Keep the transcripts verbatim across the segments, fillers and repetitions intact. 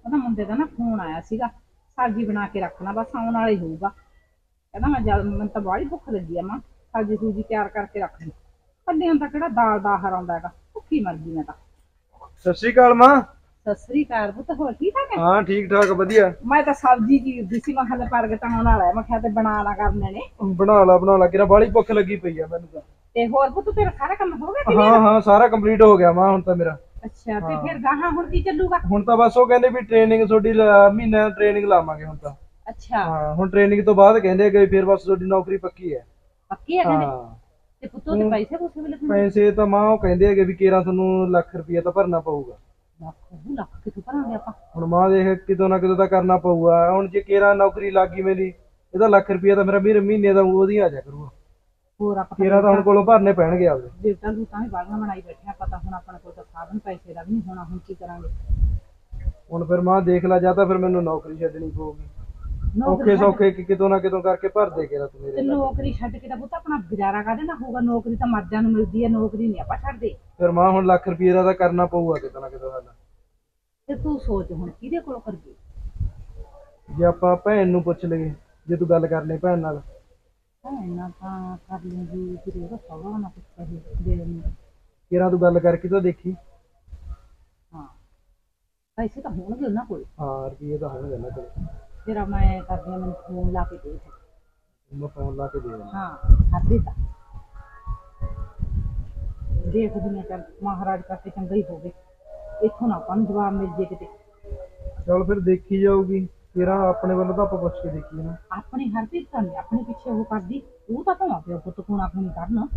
ਉਹਦਾ ਮੁੰਡੇ ਦਾ ਨਾ ਫੋਨ ਆਇਆ ਸੀਗਾ, ਸਬਜ਼ੀ ਬਣਾ ਕੇ ਰੱਖਣਾ ਬਸ ਆਉਣ ਵਾਲਾ ਹੀ ਹੋਊਗਾ। ਕਹਿੰਦਾ ਮੈਂ ਜਦ ਮੈਨੂੰ ਤਾਂ ਬਾਹਲੀ ਭੁੱਖ ਲੱਗੀ ਆ, ਮਾਂ ਸਬਜ਼ੀ ਸੂਜੀ ਤਿਆਰ ਕਰਕੇ ਰੱਖ ਲਈ। ਕੱਲਿਆਂ ਤਾਂ ਕਿਹੜਾ ਦਾਲ ਦਾ ਆਹਾਰ ਆਉਂਦਾ ਹੈਗਾ, ਭੁੱਖੀ ਮਰ ਗਈ ਮੈਂ ਤਾਂ। ਸਤਿ ਸ਼੍ਰੀ ਅਕਾਲ ਮਾਂ। ਸਤਿ ਸ੍ਰੀ ਅਕਾਲ ਪੁੱਤ, ਹੋਰ ਠੀਕ ਠਾਕ ਹੈ? ਹਾਂ ਠੀਕ ਠਾਕ ਵਧੀਆ। ਮੈਂ ਤਾਂ ਸਬਜ਼ੀ ਕੀ ਸੀ, ਮੈਂ ਕਿਹਾ ਪ੍ਰਗਟ ਆਉਣ ਵਾਲਾ ਹੈ, ਮੈਂ ਕਿਹਾ ਤੇ ਬਣਾ ਲਾ ਕਰਨੇ ਨੇ। ਬਣਾ ਲਾ ਬਣਾ ਲਾ, ਕਿਰਾ ਬਾਹਲੀ ਭੁੱਖ ਲੱਗੀ ਪਈ ਆ ਮੈਨੂੰ ਤਾਂ। ਤੇ ਹੋਰ ਪੁੱਤ ਤੇਰਾ ਸਾਰਾ ਕੰਮ ਹੋ ਗਿਆ ਹਾਂ clear? ਹਾਂ ਸਾਰਾ ਕੰਪਲੀਟ ਹੋ ਗਿਆ ਮਾਂ ਹੁਣ ਤਾਂ ਮੇਰਾ। ਅੱਛਾ ਤੇ ਫਿਰ ਗਾਹਾਂ ਹੁਣ ਕੀ ਚੱਲੂਗਾ? ਹੁਣ ਤਾਂ ਬਸ ਉਹ ਕਹਿੰਦੇ ਵੀ ਟ੍ਰੇਨਿੰਗ ਤੁਹਾਡੀ ਮਹੀਨਾ ਟ੍ਰੇਨਿੰਗ ਲਾਵਾਂਗੇ ਹੁਣ ਤਾਂ। ਅੱਛਾ ਹਾਂ ਹੁਣ ਟ੍ਰੇਨਿੰਗ ਤੋਂ ਬਾਅਦ ਕਹਿੰਦੇ ਕਿ ਫਿਰ ਬਸ ਤੁਹਾਡੀ ਨੌਕਰੀ ਪੱਕੀ ਹੈ। ਪੱਕੀ ਹੈ ਕਹਿੰਦੇ? ਹਾਂ ਤੇ ਪੁੱਤੋਂ ਤੇ ਪੈਸੇ ਪੂਸੇ ਵੀ ਲੱਗਣਗੇ? ਪੈਸੇ ਤਾਂ ਮਾਂ ਉਹ ਕਹਿੰਦੇ ਹੈਗੇ ਵੀ ਕੇਰਾਂ ਤੁਹਾਨੂੰ ਲੱਖ ਰੁਪਈਆ ਤਾਂ ਭਰਨਾ ਪਊਗਾ। ਲੱਖ ਲੱਖ ਕਿੱਥੋਂ ਭਰਾਂਗੇ ਆਪਾਂ? ਹੁਣ ਮਾਂ ਦੇਖ ਕਿਤੋਂ ਨਾ ਕਿਤੋਂ ਤਾਂ ਕਰਨਾ ਪਊਗਾ। ਹੁਣ ਜੇ ਕੇਰਾਂ ਨੌਕਰੀ ਲੱਗ ਗਈ ਮੇਰੀ, ਇਹਦਾ ਲੱਖ ਰੁਪਈਆ ਤਾਂ ਮੇਰਾ ਵੀਰ ਮਹੀਨੇ ਦਾ ਉਹਦੀ ਆ ਜਾ ਕਰੂਗਾ। ਹੋਰ ਆਪਾਂ ਕੇਰਾਂ ਤਾਂ ਹੁਣ ਕੋਲੋਂ ਭਰਨੇ ਪੈਣਗੇ ਆਪਦੇ। ਦੇਵਤਾਂ ਦੂਤਾਂ ਵੀ ਬਾਲੀਆਂ ਬਣਾਈ ਬੈਠੇ ਆ, ਪਤਾ ਹੁਣ ਆਪਣੇ ਕੋਲ ਤਾਂ ਸਾਧਨ ਪੈਸੇ ਦਾ ਵੀ ਨਹੀਂ ਹੋਣਾ, ਹੁਣ ਕੀ ਕਰਾਂਗੇ? ਹੁਣ ਫਿਰ ਮਾਂ ਦੇਖ ਲੈ, ਜਾਂ ਤਾਂ ਫਿਰ ਮੈਨੂੰ ਨੌਕਰੀ ਛੱਡਣੀ ਪਊਗੀ। ਨੌਕਰੀ ਔਖੇ ਛੱਡ- ਸੌਖੇ ਕਿਤੋਂ ਨਾ ਕਿਤੋਂ ਕਰਕੇ ਭਰ ਦੇ ਕੇਰਾਂ ਤੂੰ ਤੇ ਮੇਰੇ ਨਾਲ। ਨੌਕਰੀ ਛੱਡ ਕੇ ਤਾਂ ਪੁੱਤ ਆਪਣਾ ਗੁਜ਼ਾਰਾ ਕਾਹਦੇ ਨਾਲ ਹੋਊਗਾ? ਨੌਕਰੀ ਤਾਂ ਮਰਦਾਂ ਨੂੰ ਮਿਲਦੀ ਹੈ, ਨੌਕਰੀ ਨਹੀਂ ਆਪਾਂ ਛੱਡਦੇ। ਫਿਰ ਮਾਂ ਹੁਣ ਲੱਖ ਰੁਪਈਏ ਦਾ ਤਾਂ ਕਰਨਾ ਪਊਗਾ ਕਿਤੋਂ ਨਾ ਕਿਤੋਂ ਹੱਲ। ਤੇ ਤੂੰ ਸੋਚ ਹੁਣ ਕਿਹਦੇ ਕੋਲ ਕਰੀਏ? ਜੇ ਆਪਾਂ ਭੈਣ ਨੂੰ ਪੁੱਛ ਲਈਏ, ਜੇ ਤੂੰ ਗੱਲ ਕਰ ਲਈ ਭੈਣ ਨਾਲ। ਇੰਨਾ ਤਾਂ ਕਰ ਲੂੰਗੀ, ਫਿਰ ਉਹਦਾ ਸਵਾਲ ਨਾ ਪੁੱਛ ਕਹੇ ਦੇ ਦੇਣੀ। ਕੇਰਾਂ ਤੂੰ ਗੱਲ ਕਰਕੇ ਤਾਂ ਦੇਖੀ। ਹਾਂ ਪੈਸੇ ਤਾਂ ਹੋਣਗੇ ਉਹਨਾਂ ਕੋਲ। ਹਾਂ ਰੁਪਈਏ ਤਾਂ ਹੋਣਗੇ ਨਾ ਕੋਲ। ਫਿਰ ਮੈਂ ਕਰਦੀ ਹਾਂ, ਮੈਨੂੰ ਫੋਨ ਲਾ ਕੇ ਦੇਖ। ਮੈਂ ਫੋਨ ਲਾ ਕੇ ਦੇ ਦੇਣਾ। ਹਾਂ ਹਰਦੀ ਤਾਂ ਦੇਖਦੀ ਮੈਂ, ਚੱਲ ਮਹਾਰਾਜ ਕਰਕੇ ਚੰਗਾ ਹੀ ਹੋਵੇ, ਇੱਥੋਂ ਨਾ ਆਪਾਂ ਨੂੰ ਜਵਾਬ ਮਿਲ ਜੇ ਕਿਤੇ। ਚਲ ਫਿਰ ਦੇਖੀ ਜਾਊਗੀ। ਕੇਰਾਂ ਆਪਣੇ ਵੱਲੋਂ ਤਾਂ ਆਪਾਂ ਪੁੱਛ ਕੇ ਦੇਖੀਏ ਨਾ। ਆਪਣੀ ਹਰਪ੍ਰੀਤ ਤਾਂ ਨਹੀਂ ਆਪਣੇ ਪਿੱਛੇ ਉਹ ਕਰਦੀ, ਉਹ ਤਾਂ ਭਾਵੇਂ ਪਿਓ ਪੁੱਤ ਕੋਣ ਆਪਣੀ ਕਰਨ।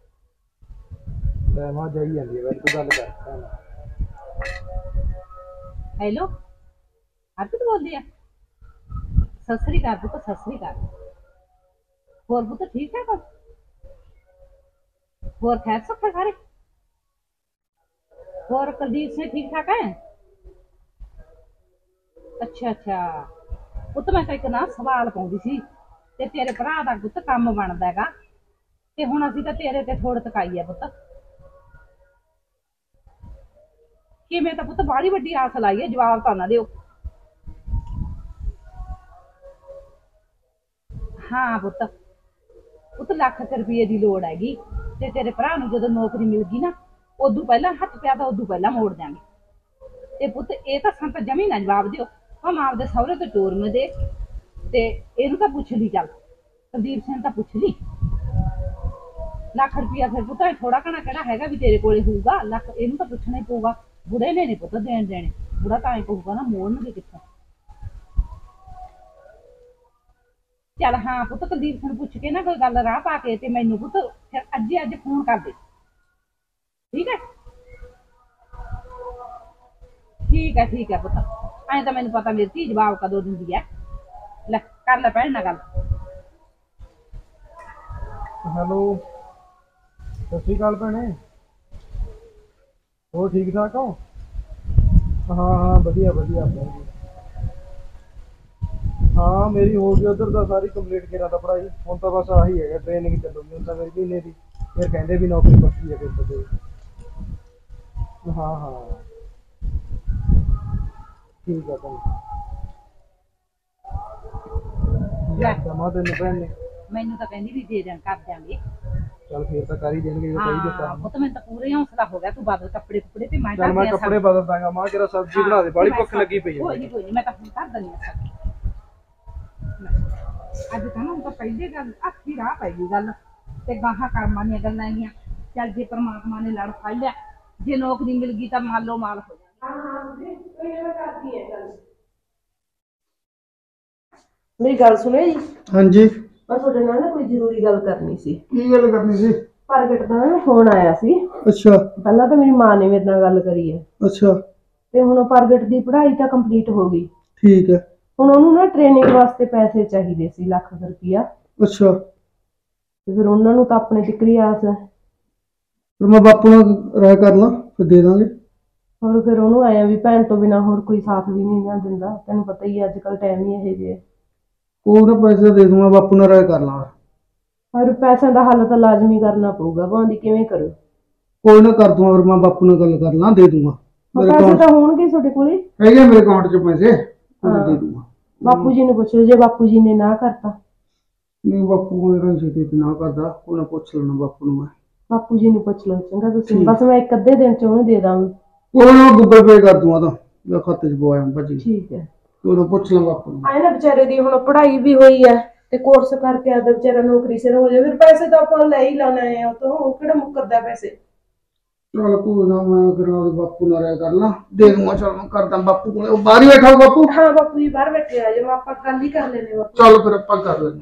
ਲੈ ਮਾਂ ਜਾਈ ਜਾਂਦੀ ਹੈ, ਫਿਰ ਤੂੰ ਗੱਲ ਕਰ ਭੈਣ ਨਾਲ। ਹੈਲੋ ਹਰਪ੍ਰੀਤ ਬੋਲਦੀ ਆ? ਸਤਿ ਸ੍ਰੀ ਅਕਾਲ ਪੁੱਤ, ਸਤਿ ਸ੍ਰੀ ਅਕਾਲ। ਹੋਰ ਪੁੱਤ ਠੀਕ ਠਾਕ? ਹੋਰ ਖੈਰ ਸਭ ਸਾਰੇ? ਹੋਰ ਕੁਲਦੀਪ ਸਿੰਘ ਠੀਕ ਠਾਕ ਹੈ? ਅੱਛਾ ਅੱਛਾ ਪੁੱਤ ਮੈਂ ਤਾਂ ਇੱਕ ਨਾ ਸਵਾਲ ਪਾਉਂਦੀ ਸੀ, ਤੇ ਤੇਰੇ ਭਰਾ ਦਾ ਪੁੱਤ ਕੰਮ ਬਣਦਾ ਹੈਗਾ, ਤੇ ਹੁਣ ਅਸੀਂ ਤਾਂ ਤੇਰੇ ਤੇ ਥੋੜ ਤਕਾਈ ਆ ਪੁੱਤ। ਕਿਵੇਂ ਤਾਂ ਪੁੱਤ ਬਾਹਲੀ ਵੱਡੀ ਆਸ ਲਾਈ ਹੈ, ਜਵਾਬ ਤਾਂ ਨਾ ਦਿਓ। ਹਾਂ ਪੁੱਤ ਪੁੱਤ ਲੱਖ ਰੁਪਏ ਦੀ ਲੋੜ ਹੈਗੀ, ਤੇ ਤੇਰੇ ਭਰਾ ਨੂੰ ਜਦੋਂ ਨੌਕਰੀ ਮਿਲ ਗਈ ਨਾ, ਉਦੋਂ ਪਹਿਲਾਂ ਹੱਥ ਪਿਆ ਤਾਂ ਉਦੋਂ ਪਹਿਲਾਂ ਮੋੜ ਦਿਆਂਗੇ। ਤੇ ਪੁੱਤ ਇਹ ਤਾਂ ਸਾਨੂੰ ਤਾਂ ਜਮੀ ਨਾ ਜਵਾਬ ਦਿਓ, ਭਾਵੇਂ ਆਪਦੇ ਸਹੁਰੇ ਤੋਂ ਚੋਰ ਮੈਂ ਦੇ, ਤੇ ਇਹਨੂੰ ਤਾਂ ਪੁੱਛ ਲਈ, ਚੱਲ ਕੁਲਦੀਪ ਸਿੰਘ ਤਾਂ ਪੁੱਛ ਲਈ। ਲੱਖ ਰੁਪਇਆ ਫਿਰ ਪੁੱਤ ਥੋੜਾ ਘਣਾ ਕਿਹੜਾ ਹੈਗਾ ਵੀ ਤੇਰੇ ਕੋਲੇ ਹੋਊਗਾ? ਲੱਖ ਇਹਨੂੰ ਤਾਂ ਪੁੱਛਣਾ ਹੀ ਪਊਗਾ। ਬੁੜੇ ਨੇ ਨੀ ਪੁੱਤ ਦੇਣ ਦੇਣੇ, ਬੁੜਾ ਤਾਂ ਐਂ ਕਹੂਗਾ ਨਾ ਮੋੜਨਗੇ ਕਿੱਥੋਂ। ਚੱਲ ਹਾਂ ਪੁੱਤ ਕੁਲਦੀਪ ਸਿੰਘ ਪੁੱਛ ਕੇ ਨਾ ਕੋਈ ਗੱਲ ਰਾਹ ਪਾ ਕੇ, ਤੇ ਮੈਨੂੰ ਪੁੱਤ ਫਿਰ ਅੱਜੇ ਅੱਜ ਫੋਨ ਕਰ ਦੇ, ਠੀਕ ਹੈ? ਠੀਕ ਹੈ ਠੀਕ ਹੈ ਪੁੱਤ, ਐਂ ਤਾਂ ਮੈਨੂੰ ਪਤਾ ਮੇਰੀ ਧੀ ਜਵਾਬ ਕਦੋਂ ਦਿੰਦੀ ਹੈ। ਲੈ ਕਰ ਲੈ ਭੈਣ ਨਾਲ ਗੱਲ। ਹੈਲੋ ਸਤਿ ਸ਼੍ਰੀ ਅਕਾਲ ਭੈਣੇ, ਹੋਰ ਠੀਕ ਠਾਕ ਹੋ? ਹਾਂ ਹਾਂ ਵਧੀਆ ਵਧੀਆ ਆਪਾਂ। ਹਾਂ ਮੇਰੀ ਹੋ ਗਈ ਉੱਧਰ ਤਾਂ ਸਾਰੀ ਕੰਪਲੀਟ ਕਰਾ ਤਾਂ ਪੜ੍ਹਾਈ, ਹੁਣ ਤਾਂ ਬਸ ਆਹੀ ਹੈਗਾ ਟ੍ਰੇਨਿੰਗ ਚੱਲੂਗੀ ਹੁਣ ਤਾਂ ਮੇਰੀ ਮਹੀਨੇ ਦੀ, ਫਿਰ ਕਹਿੰਦੇ ਵੀ ਨੌਕਰੀ ਪੱਕੀ ਹੈ ਫਿਰ ਤੇ। ਹਾਂ ਹਾਂ ਠੀਕ ਹੈ ਭੈਣ। ਲੈ ਜਮਾ ਤੈਨੂੰ ਭੈਣ ਨੇ ਮੈਨੂੰ ਤਾਂ ਕਹਿੰਦੀ ਵੀ ਦੇ ਦੇਣ, ਕਰ ਦਿਆਂਗੇ। ਚੱਲ ਫੇਰ ਤਾਂ ਕਰ ਹੀ ਦੇਣਗੇ ਜੇ ਕਹੀ ਦਿੱਤਾ। ਹਾਂ ਪੁੱਤ ਮੈਨੂੰ ਤਾਂ ਪੂਰੇ ਹੌਸਲਾ ਹੋ ਗਿਆ, ਤੂੰ ਬਦਲ ਕੱਪੜੇ ਕੁੱਪੜੇ ਤੇ ਮੈਂ ਚੱਲ ਮੈਂ ਕੱਪੜੇ ਬਦਲ ਦਾਂਗਾ ਮਾਂ, ਤੇਰਾ ਸਬਜ਼ੀ ਬਣਾ ਦੇ, ਬਾਹਲੀ ਭੁੱਖ ਲੱਗੀ ਪਈ ਕੋਈ ਹੈ। ਨਹੀਂ ਕੋਈ ਨਹੀਂ, ਮੈਂ ਤਾਂ ਹੁਣ ਕਰ ਦਿੰਦੀ ਹਾਂ। ਅੱਜ ਤਾਂ ਨਾ ਹੁਣ ਤਾਂ ਪਹਿਲੇ ਗੱਲ ਆਖੀ ਰਾਹ ਪੈ ਗਈ ਗੱਲ, ਤੇ ਗਾਹਾਂ ਕਰਮਾਂ ਦੀਆਂ ਗੱਲਾਂ ਹੈਗੀਆਂ। ਚੱਲ ਜੇ ਪਰਮਾਤਮਾ ਨੇ ਲੜ ਫੜ ਲਿਆ, ਜੇ ਨੌਕਰੀ ਮਿਲ ਗਈ ਤਾਂ ਮਾਲੋ ਮਾਲ ਹੋ ਜਾਣਾ। ਮੇਰੀ ਗੱਲ ਸੁਣਿਓ ਜੀ। ਹਾਂਜੀ ਮੈਂ ਤੁਹਾਡੇ ਨਾਲ ਨਾ ਕੋਈ ਜ਼ਰੂਰੀ ਗੱਲ ਕਰਨੀ ਸੀ। ਕੀ ਗੱਲ ਕਰਨੀ ਸੀ? ਪ੍ਰਗਟ ਦਾ ਨਾ ਫੋਨ ਆਇਆ ਸੀ। ਅੱਛਾ ਪਹਿਲਾਂ ਤਾਂ ਮੇਰੀ ਮਾਂ ਨੇ ਮੇਰੇ ਨਾਲ ਗੱਲ ਕਰੀ ਹੈ, ਅੱਛਾ ਤੇ ਹੁਣ ਪ੍ਰਗਟ ਦੀ ਪੜ੍ਹਾਈ ਤਾਂ ਕੰਪਲੀਟ ਹੋ ਗਈ। ਠੀਕ ਹੈ। ਹੁਣ ਉਹਨੂੰ ਨਾ ਟ੍ਰੇਨਿੰਗ ਵਾਸਤੇ ਪੈਸੇ ਚਾਹੀਦੇ ਸੀ, ਲੱਖ ਰੁਪਈਆ। ਅੱਛਾ ਤੇ ਫਿਰ ਉਹਨਾਂ ਨੂੰ ਤਾਂ ਆਪਣੇ ਟਿਕਰੀ ਆਸ ਹੈ। ਫਿਰ ਮੈਂ ਬਾਪੂ ਨਾਲ ਰਾਏ ਕਰ ਲਾਂ, ਫਿਰ ਦੇ ਦਾਂਗੇ। ਹੋਰ ਫਿਰ ਉਹਨੂੰ ਆਇਆ ਵੀ ਭੈਣ ਤੋਂ ਬਿਨਾਂ ਹੋਰ ਕੋਈ ਸਾਥ ਵੀ ਨਹੀਂ ਨਾ ਦਿੰਦਾ, ਤੈਨੂੰ ਪਤਾ ਹੀ ਅੱਜ ਕੱਲ੍ਹ ਟਾਈਮ ਹੀ ਇਹੋ ਜਿਹੇ। ਕੋਈ ਨਾ ਪੈਸੇ ਦੇ ਦੂੰਗਾ, ਬਾਪੂ ਨਾਲ ਰਾਏ ਕਰ ਲਾਂ। ਪਰ ਪੈਸਿਆਂ ਦਾ ਹੱਲ ਤਾਂ ਲਾਜ਼ਮੀ ਕਰਨਾ ਪਊਗਾ, ਭਾਵੇਂ ਕਿਵੇਂ ਕਰੋ। ਕੋਈ ਨਾ ਕਰ ਦੂੰਗਾ, ਫਿਰ ਮੈਂ ਬਾਪੂ ਨਾਲ ਗੱਲ ਕਰ ਲਾਂ, ਦੇ ਦੂੰਗਾ। ਪੈਸੇ ਤਾਂ ਹੋਣਗੇ ਤੁਹਾਡੇ ਕੋਲੇ? ਹੈਗੇ ਮੇਰੇ ਅਕਾਊਂਟ 'ਚ ਪੈਸੇ, ਮੈਂ ਦੇ ਦੂੰਗਾ। ਬਾਪੂ ਜੀ ਨੂੰ ਪੁੱਛ ਲਓ, ਜੇ ਬਾਪੂ ਜੀ ਨੇ ਨਾ ਕਰਤਾ। ਨਹੀਂ ਬਾਪੂ ਮੇਰਾ ਛੇਤੀ ਤੇ ਨਾ ਕਰਦਾ, ਉਹਨਾਂ ਪੁੱਛ ਲੈਣਾ ਬਾਪੂ ਨੂੰ ਮੈਂ। ਬਾਪੂ ਜੀ ਨੂੰ ਪੁੱਛ ਲਓ ਚੰਗਾ ਤੁਸੀਂ, ਬਸ ਮੈਂ ਇੱਕ ਅੱਧੇ ਦਿਨ 'ਚ ਉਹਨੂੰ ਦੇ ਦਾਂਗੀ। ਉਹਨਾਂ ਗੂਗਲ ਪੇ ਕਰ ਦੂੰਗਾ ਤਾਂ ਮੈਂ ਖਾਤੇ 'ਚ ਪਵਾਇਆ ਭਾਜੀ। ਠੀਕ ਹੈ, ਉਹਨੂੰ ਪੁੱਛ ਲਾਂ ਬਾਪੂ ਨੂੰ। ਆਏ ਨਾ ਵਿਚਾਰੇ ਦੀ ਹੁਣ ਪੜ੍ਹਾਈ ਵੀ ਹੋਈ ਹੈ ਤੇ ਕੋਰਸ ਕਰਕੇ ਆਦਾ ਵਿਚਾਰਾ ਨੌਕਰੀ ਸਿਰ ਹੋ ਜਾਵੇ, ਫਿਰ ਪੈਸੇ ਤਾਂ ਆਪਾਂ ਲੈ ਹੀ ਲਾਉਣਾ ਹੈ, ਉਹ ਤੋਂ ਉਹ ਕਿਹੜਾ ਮੁੱਕਰਦਾ ਪੈਸੇ। ਚਲ ਕੋਈ ਨਾ, ਮੈਂ ਫਿਰ ਉਹਦੇ ਬਾਪੂ ਨਾਲ ਰਾਇ ਕਰ ਲਾਂ, ਦੇ ਦੂੰਗਾ। ਚਲ ਮੈਂ ਕਰਦਾ ਬਾਪੂ ਕੋਲ, ਉਹ ਬਾਹਰ ਹੀ ਬੈਠਾ ਹੋ ਬਾਪੂ? ਹਾਂ ਬਾਪੂ ਜੀ ਬਾਹਰ ਬੈਠੇ ਆ, ਜੋ ਆਪਾਂ ਗੱਲ ਹੀ ਕਰ ਲੈਨੇ ਬਾਪੂ। ਚਲ ਫਿਰ ਆਪਾਂ ਕਰ ਲੈਂਦੇ।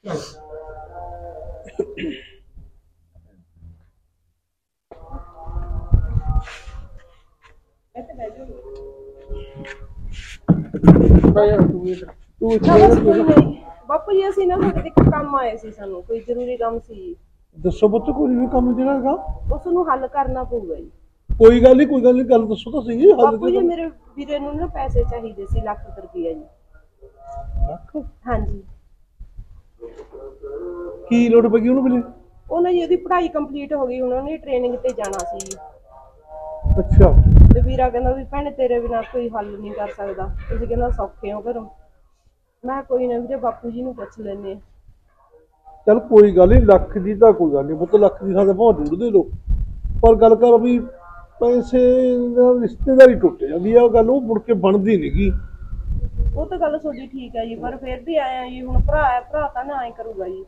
ਬਾਪੂ ਜੀ ਅਸੀਂ ਨਾ ਤੁਹਾਡੇ ਤੇ ਕੰਮ ਆਏ ਸੀ, ਸਾਨੂੰ ਕੋਈ ਜ਼ਰੂਰੀ ਕੰਮ ਸੀ। ਦੱਸੋ ਪੁੱਤ, ਕੋਈ ਵੀ ਕੰਮ ਜਿਹੜਾ ਹੈਗਾ ਉਸ ਨੂੰ ਹੱਲ ਕਰਨਾ ਪਊਗਾ ਜੀ। ਕੋਈ ਗੱਲ ਨਹੀਂ, ਕੋਈ ਗੱਲ ਨਹੀਂ, ਗੱਲ ਦੱਸੋ ਤਾਂ ਸਹੀ। ਬਾਪੂ ਜੀ ਮੇਰੇ ਵੀਰੇ ਨੂੰ ਨਾ ਪੈਸੇ ਚਾਹੀਦੇ ਸੀ, ਲੱਖ ਰੁਪਈਆ ਜੀ। ਲੱਖ? ਹਾਂਜੀ। ਕੀ ਲੋੜ ਪਈ ਉਹਨੂੰ ਮਿਲੇ? ਉਹਨਾਂ ਜੀ ਉਹਦੀ ਪੜ੍ਹਾਈ ਕੰਪਲੀਟ ਹੋ ਗਈ, ਹੁਣ ਉਹਨੇ ਟ੍ਰੇਨਿੰਗ ਤੇ ਜਾਣਾ ਸੀ ਜੀ। ਅੱਛਾ। ਤੇ ਵੀਰਾ ਕਹਿੰਦਾ ਵੀ ਭੈਣੇ ਤੇਰੇ ਬਿਨਾਂ ਕੋਈ ਹੱਲ ਨਹੀਂ ਕਰ ਸਕਦਾ, ਤੁਸੀਂ ਕਹਿੰਦਾ ਸੌਖੇ ਹੋ ਘਰੋਂ। ਮੈਂ ਕੋਈ ਨਾ ਵੀਰੇ ਬਾਪੂ ਜੀ ਨੂੰ ਪੁੱਛ ਲੈਨੇ। ਚੱਲ ਕੋਈ ਗੱਲ ਨਹੀਂ, ਲੱਖ ਦੀ ਤਾਂ ਕੋਈ ਗੱਲ ਨਹੀਂ ਪੁੱਤ, ਲੱਖ ਦੀ ਸਾਡੇ ਭਾਵੇਂ ਡੂਢ ਦੇ ਲੋ, ਪਰ ਗੱਲ ਕਰ ਵੀ ਪੈਸੇ ਨਾਲ ਰਿਸ਼ਤੇਦਾਰੀ ਟੁੱਟ ਜਾਂਦੀ ਆ, ਗੱਲ ਉਹ ਮੁੜ ਕੇ ਬਣਦੀ ਨੀ ਗੀ। ਉਹ ਤਾਂ ਗੱਲ ਤੁਹਾਡੀ ਠੀਕ ਹੈ ਜੀ, ਪਰ ਫਿਰ ਵੀ ਆਇਆ ਜੀ, ਹੁਣ ਭਰਾ ਹੈ, ਭਰਾ ਤਾਂ ਨਾ ਐਂ ਕਰੂਗਾ ਜੀ।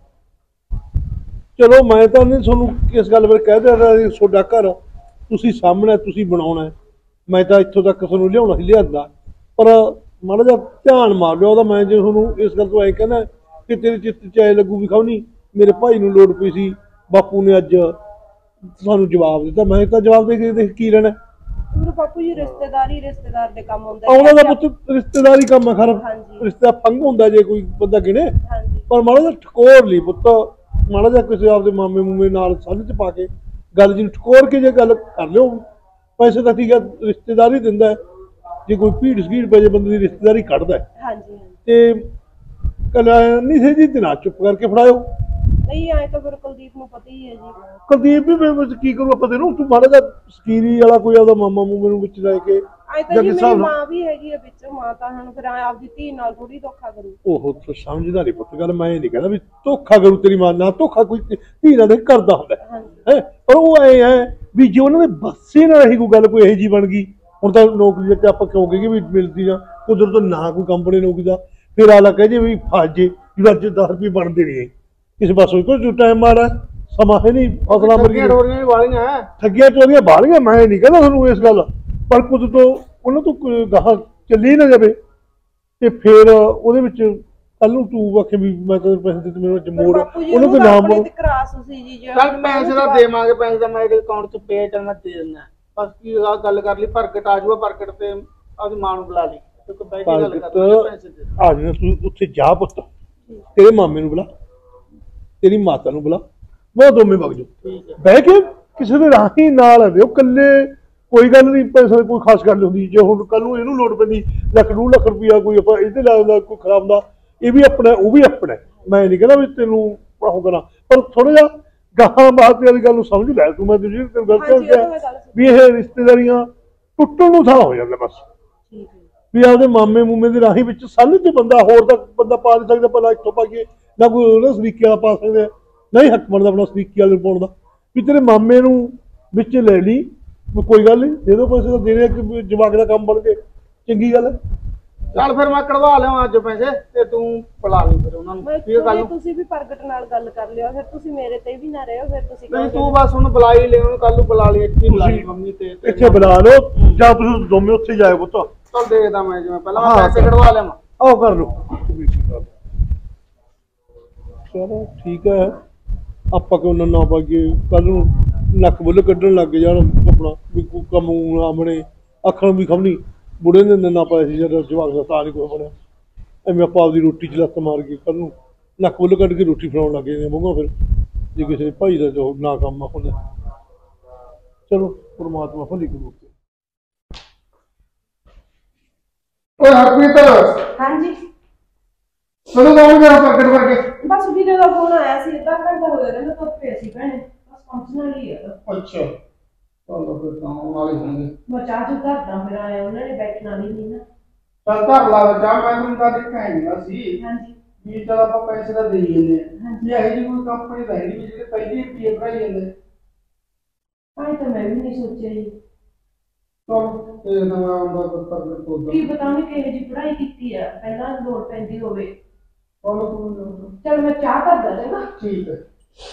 ਚਲੋ ਮੈਂ ਤਾਂ ਨਹੀਂ ਤੁਹਾਨੂੰ ਇਸ ਗੱਲ ਬਾਰੇ ਕਹਿ ਦਿਆ ਤੁਹਾਡਾ ਘਰ ਤੁਸੀਂ ਸਾਹਮਣੇ ਤੁਸੀਂ ਬਣਾਉਣਾ, ਮੈਂ ਤਾਂ ਇੱਥੋਂ ਤੱਕ ਤੁਹਾਨੂੰ ਲਿਆਉਣਾ ਸੀ ਲਿਆਂਦਾ, ਪਰ ਮਾੜਾ ਜਿਹਾ ਧਿਆਨ ਮਾਰ ਲਿਓ ਉਹਦਾ। ਮੈਂ ਜੇ ਤੁਹਾਨੂੰ ਇਸ ਗੱਲ ਤੋਂ ਐਂ ਕਹਿੰਦਾ ਕਿ ਤੇਰੇ ਚਿੱਤ 'ਚ ਐ ਲੱਗੂ ਵੀ ਖਾਉਣੀ ਮੇਰੇ ਭਾਈ ਨੂੰ ਲੋੜ ਪਈ ਸੀ, ਬਾਪੂ ਨੇ ਅੱਜ ਸਾਨੂੰ ਜਵਾਬ ਦਿੱਤਾ, ਮੈਂ ਤਾਂ ਜਵਾਬ ਦੇ ਕੇ ਦੇਖ ਕੀ ਲੈਣਾ। ਬਾਪੂ ਜੀ ਰਿਸ਼ਤੇਦਾਰੀ ਰਿਸ਼ਤੇਦਾਰ ਦੇ ਕੰਮ ਹੁੰਦਾ, ਉਹਨਾਂ ਦਾ ਪੁੱਤ ਰਿਸ਼ਤੇਦਾਰੀ ਕੰਮ ਹੈ ਖਰਾਬ, ਰਿਸ਼ਤਾ ਫੰਗ ਹੁੰਦਾ ਜੇ ਕੋਈ ਬੰਦਾ ਗਿਣੇ, ਪਰ ਮਾੜਾ ਜਿਹਾ ਠਕੋਰ ਲਈ ਪੁੱਤ, ਮਾੜਾ ਜਿਹਾ ਕਿਸੇ ਆਪਦੇ ਮਾਮੇ ਮੂਮੇ ਨਾਲ ਸੰਨ 'ਚ ਪਾ ਕੇ ਗੱਲ ਜਿਹਨੂੰ ਠਕੋਰ ਕੇ ਜੇ ਗੱਲ ਕਰ ਲਿਓ। ਪੈਸੇ ਤਾਂ ਠੀਕ ਹੈ ਰਿਸ਼ਤੇਦਾਰੀ ਦਿੰਦਾ ਹੈ, ਜੇ ਕੋਈ ਭੀੜ ਸਗੀੜ ਪੈ ਜੇ ਬੰਦੇ ਦੀ ਰਿਸ਼ਤੇਦਾਰੀ ਕੱਢਦਾ ਹੈ। ਤੇ ਕਲਾ ਨਹੀਂ ਸੀ ਜੀ, ਤੇ ਨਾ ਚੁੱਪ ਕਰਕੇ ਫੜਾਇਓ। ਨਹੀਂ ਆਏ ਤਾਂ ਫਿਰ ਕੁਲਦੀਪ ਨੂੰ ਪਤਾ ਹੀ ਹੈ ਜੀ। ਕੁਲਦੀਪ ਵੀ ਮੈਂ ਕੀ ਕਰੂ ਆਪਾਂ ਤੈਨੂੰ, ਤੂੰ ਮਾੜਾ ਜਿਹਾ ਸਕੀਰੀ ਵਾਲਾ ਕੋਈ ਆਪਦਾ ਮਾਮਾ ਮੂਮੇ ਨੂੰ ਵਿੱਚ ਲੈ ਕੇ। ਆਏ ਤਾਂ ਜੀ ਮੇਰੀ ਮਾਂ ਵੀ ਹੈਗੀ ਆ ਵਿੱਚ, ਮਾਂ ਤਾਂ ਹੁਣ ਫਿਰ ਆਪਦੀ ਧੀ ਨਾਲ ਥੋੜੀ ਧੋਖਾ ਕਰੂ। ਉਹ ਸਮਝਦਾ ਨਹੀਂ ਪੁੱਤ ਗੱਲ, ਮੈਂ ਨਹੀਂ ਕਹਿੰਦਾ ਵੀ ਧੋਖਾ ਕਰੂ ਤੇਰੀ ਮਾਂ ਨਾਲ, ਧੋਖਾ ਕੋਈ ਧੀ ਨਾਲ ਕਰਦਾ ਹੁੰਦਾ ਹੈ, ਪਰ ਉਹ ਐ ਹੈ ਵੀ ਜੇ ਉਹਨਾਂ ਦੇ ਬੱਸੇ ਨਾਲ ਇਹੀ ਕੋਈ ਗੱਲ ਕੋਈ ਇਹੋ ਜਿਹੀ ਬਣ ਗਈ, ਹੁਣ ਤਾਂ ਨੌਕਰੀ ਤੇ ਆਪਾਂ ਕਿਉਂ ਕਹੀਏ ਵੀ ਮਿਲਦੀ ਆ, ਕੁਦਰਤ ਨਾ ਕੋਈ ਕੰਪਨੀ ਨੌਕਰੀ ਦਾ, ਫਿਰ ਆਲਾ ਕਹਿ ਜੇ ਵੀ ਫਸ ਜੇ ਜਿਹੜਾ ਅੱਜ ਦਸ ਰੁਪਏ ਬਣਦੇ ਨਹੀਂ ਕਿਸੇ ਪਾਸੋਂ, ਕੋਈ ਟਾਈਮ ਮਾਰਾ ਸਮਾਂ ਹੈ ਨਹੀਂ, ਫਸਲਾਂ ਮਰੀਆਂ ਵਾਲੀਆਂ ਠੱਗੀਆਂ ਚੋਰੀਆਂ ਬਾਲੀਆਂ। ਮੈਂ ਨਹੀਂ ਕਹਿੰਦਾ ਤੁਹਾਨੂੰ ਇਸ ਗੱਲ, ਪਰ ਕੁਝ ਤੋਂ ਉਹਨਾਂ ਤੋਂ ਗਾਹਾਂ ਚੱਲੀ ਨਾ ਜਾਵੇ ਤੇ ਫਿਰ ਉਹਦੇ ਵਿੱਚ ਕੱਲ ਨੂੰ ਤੂੰ ਆਖੇ ਵੀ ਮੈਂ ਤਾਂ ਪੈਸੇ ਦਿੱਤੇ ਮੇਰੇ ਵਿੱਚ ਮੋੜ, ਉਹਨਾਂ ਦੇ ਨਾਮ ਮੋੜ। ਚੱਲ ਪੈਸੇ ਦਾ ਦੇਵਾਂਗੇ, ਪੈਸੇ ਦਾ ਮੇਰੇ ਅਕਾਊਂਟ 'ਚ ਪੇ ਚੱਲ ਮੈਂ ਦੇ ਦਿੰਦਾ, ਬਸ ਕੀ ਗੱਲ ਕਰ ਲਈ, ਪ੍ਰਗਟ ਆ ਜਾਊਗਾ, ਪ੍ਰਗਟ ਤੇ ਆਪਦੀ ਮਾਂ ਨੂੰ ਬੁਲਾ ਲਈ, ਆ ਜਾਣਾ ਤੂੰ ਉੱਥੇ ਜਾ ਪੁੱਤ, ਤੇਰੇ ਮਾਮੇ ਨੂੰ ਬੁਲਾ, ਤੇਰੀ ਮਾਤਾ ਨੂੰ ਬੁਲਾ, ਉਹ ਦੋਵੇਂ ਵਗ ਜਾਓ, ਬਹਿ ਕੇ ਕਿਸੇ ਦੇ ਰਾਹੀਂ ਨਾਲ ਆਵੇ, ਕੱਲੇ ਕੋਈ ਗੱਲ ਨਹੀਂ, ਪੈਸੇ ਕੋਈ ਖਾਸ ਗੱਲ ਹੁੰਦੀ। ਜੇ ਹੁਣ ਕੱਲ ਨੂੰ ਇਹਨੂੰ ਲੋੜ ਪੈਂਦੀ ਲੱਖ ਡੂਢ ਲੱਖ ਰੁਪਇਆ ਕੋਈ ਆਪਾਂ ਇਹਦੇ ਲੱਗਦਾ ਕੋਈ ਖਰਾਬ ਦਾ, ਇਹ ਵੀ ਆਪਣਾ ਉਹ ਵੀ ਆਪਣਾ, ਮੈਂ ਨਹੀਂ ਕਹਿੰਦਾ ਵੀ ਤੈਨੂੰ ਉਹ ਕਰਾਂ, ਪਰ ਥੋੜਾ ਜਿਹਾ ਗਾਹਾਂ ਬਾਤ ਵਾਲੀ ਗੱਲ ਨੂੰ ਸਮਝ ਲੈ ਤੂੰ। ਮੈਂ ਤੈਨੂੰ ਗਲਤ ਕਿਹਾ ਵੀ ਇਹ ਰਿਸ਼ਤੇਦਾਰੀਆਂ ਟੁੱਟਣ ਨੂੰ ਥਾਂ ਹੋ ਜਾਂਦਾ, ਬਸ ਵੀ ਆਪਦੇ ਮਾਮੇ ਮੂਮੇ ਦੇ ਰਾਹੀਂ ਵਿੱਚ ਸੰਨ 'ਚ ਬੰਦਾ ਹੋਰ ਤਾਂ ਬੰਦਾ ਪਾ ਨਹੀਂ ਸਕਦਾ, ਭਲਾ ਇੱਥੋਂ ਪਾ ਕੇ ਨਾ ਕੋਈ ਉਹਨਾਂ ਸਰੀਕੇ ਵਾਲਾ ਪਾ ਸਕਦੇ, ਨਹੀਂ ਹੱਕ ਬਣਦਾ ਆਪਣਾ ਸਰੀਕੇ ਵਾਲੇ ਪਾਉਣ ਦਾ, ਵੀ ਤੇਰੇ ਮਾਮੇ ਨੂੰ ਵਿੱਚ ਲੈ ਲਈ, ਕੋਈ ਗੱਲ ਨਹੀਂ ਦੇ ਦੋ ਪੈਸੇ ਤਾਂ ਦੇਣੇ, ਕਿ ਜਵਾਕ ਦਾ ਕੰਮ ਬਣ ਕੇ ਚੰਗੀ ਗੱਲ ਹੈ। ਚੱਲ ਫਿਰ ਮੈਂ ਕਢਵਾ ਲਿਆ ਅੱਜ ਪੈਸੇ, ਤੇ ਤੂੰ ਬੁਲਾ ਲਈ ਫਿਰ ਉਹਨਾਂ ਨੂੰ। ਤੁਸੀਂ ਵੀ ਪ੍ਰਗਟ ਨਾਲ ਗੱਲ ਕਰ ਲਿਓ, ਫਿਰ ਤੁਸੀਂ ਮੇਰੇ ਤੇ ਵੀ ਨਾ ਰਹੋ, ਫਿਰ ਤੁਸੀਂ ਨਹੀਂ ਤੂੰ ਬਸ ਉਹਨੂੰ ਬੁਲਾ ਹੀ ਲਿਓ, ਕੱਲ ਨੂੰ ਬੁਲਾ ਲਈ, ਇੱਥੇ ਬੁਲਾ ਲਈ ਮੰਮੀ ਤੇ ਇੱਥੇ ਬੁਲਾ ਲਓ, ਜਾਂ ਤੁਸੀਂ ਦੋਵੇਂ ਉੱਥੇ ਜਾਏ ਪੁੱਤ। ਚੱਲ ਦੇਖਦਾ ਮੈਂ, ਜਿਵੇਂ ਪਹਿਲਾਂ ਮੈਂ ਪੈਸੇ ਕਢਵਾ ਲਿਆ, ਆਓ ਕਰ ਲਓ। ਚਲੋ ਠੀਕ ਹੈ, ਆਪਾਂ ਕਿਉਂ ਨਾ ਪਾਈਏ, ਕੱਲ ਨੂੰ ਨੱਕ ਬੁੱਲ ਕੱਢਣ ਲੱਗ ਜਾਣ ਆਪਣਾ ਵੀ ਕੋਈ ਕੰਮ ਆਮਣੇ, ਅੱਖਾਂ ਵੀ ਖਮਣੀ ਬੁੜੇ ਨੇ ਨਾ ਪਾਇਆ ਸੀ ਜਦ ਜਵਾਕ ਦਾ, ਤਾਂ ਨਹੀਂ ਕੋਈ ਬਣਿਆ। ਐਵੇਂ ਆਪਾਂ ਆਪਦੀ ਰੋਟੀ 'ਚ ਲੱਤ ਮਾਰ ਕੇ ਕੱਲ ਨੂੰ ਨੱਕ ਬੁੱਲ ਕੱਢ ਕੇ ਰੋਟੀ ਫੜਾਉਣ ਲੱਗ ਜਾਂਦੇ ਮੂੰਹੋਂ, ਫਿਰ ਜੇ ਕਿਸੇ ਭਾਈ ਦਾ ਜੋ ਨਾ ਕੰਮ ਹੁੰਦਾ। ਚਲੋ ਪਰਮਾਤਮਾ ਭਲੀ ਕਰੂ। ਓਏ ਹਰਪ੍ਰੀਤ, ਹਾਂਜੀ ਕਦੋਂ ਆਉਣਗੇ ਪ੍ਰਗਟ ਵਰਗੇ? ਬਸ ਵੀਰੇ ਦਾ ਫੋਨ ਆਇਆ ਸੀ, ਅੱਧਾ ਘੰਟਾ ਹੋ ਗਿਆ, ਕਹਿੰਦਾ ਧੁੱਪੇ ਅਸੀਂ ਭੈਣੇ, ਬਸ ਪਹੁੰਚਣ ਵਾਲੀ ਹੈ। ਅੱਛਾ ਚਲੋ ਫਿਰ ਤਾਂ ਆਉਣ ਵਾਲੇ ਹੋਣਗੇ। ਮੈਂ ਚਾਹ ਚੂ ਕਰਦਾ ਫਿਰ ਆਇਆ ਉਹਨਾਂ ਨੇ ਬੈਠਣਾ ਵੀ ਨਹੀਂ ਨਾ। ਚੱਲ ਧਰ ਲਾ ਚਾਹ, ਮੈਂ ਤੁਹਾਨੂੰ ਤਾਂ ਦੇਖਿਆ ਨਹੀਂ ਸੀ ਹਾਂਜੀ ਵੀ ਚਲ ਆਪਾਂ ਪੈਸੇ ਤਾਂ ਦੇਈ ਜਾਂਦੇ ਆ। ਹਾਂਜੀ। ਇਹ ਜਿਹੀ ਕੋਈ ਕੰਪਨੀ ਤਾਂ ਹੈ ਨਹੀਂ ਵੀ ਜਿਹੜੇ ਪਹਿਲੇ ਰੁਪਏ ਭਰਾਈ ਜਾਂਦੇ। ਭਾਈ ਤਾਂ ਮੈਂ ਵੀ ਨਹੀਂ ਸੋਚਿਆ ਜੀ। ਚਲੋ ਤੇ ਨਵਾਂ ਆਉਂਦਾ ਪੱਤਰ ਦੇ ਕੋਲ ਕੀ ਪਤਾ ਉਹਨੇ ਕਿਹੋ ਜਿਹੀ ਪੜ੍ਹਾਈ ਕੀਤੀ ਆ, ਪਹਿਲਾਂ ਲੋੜ ਪੈਂਦੀ ਹੋਵੇ। ਚਲੋ ਤੂੰ ਚਲ ਮੈਂ ਚਾਹ ਕਰਦਾ ਚੰਗਾ। ਠੀਕ ਹੈ।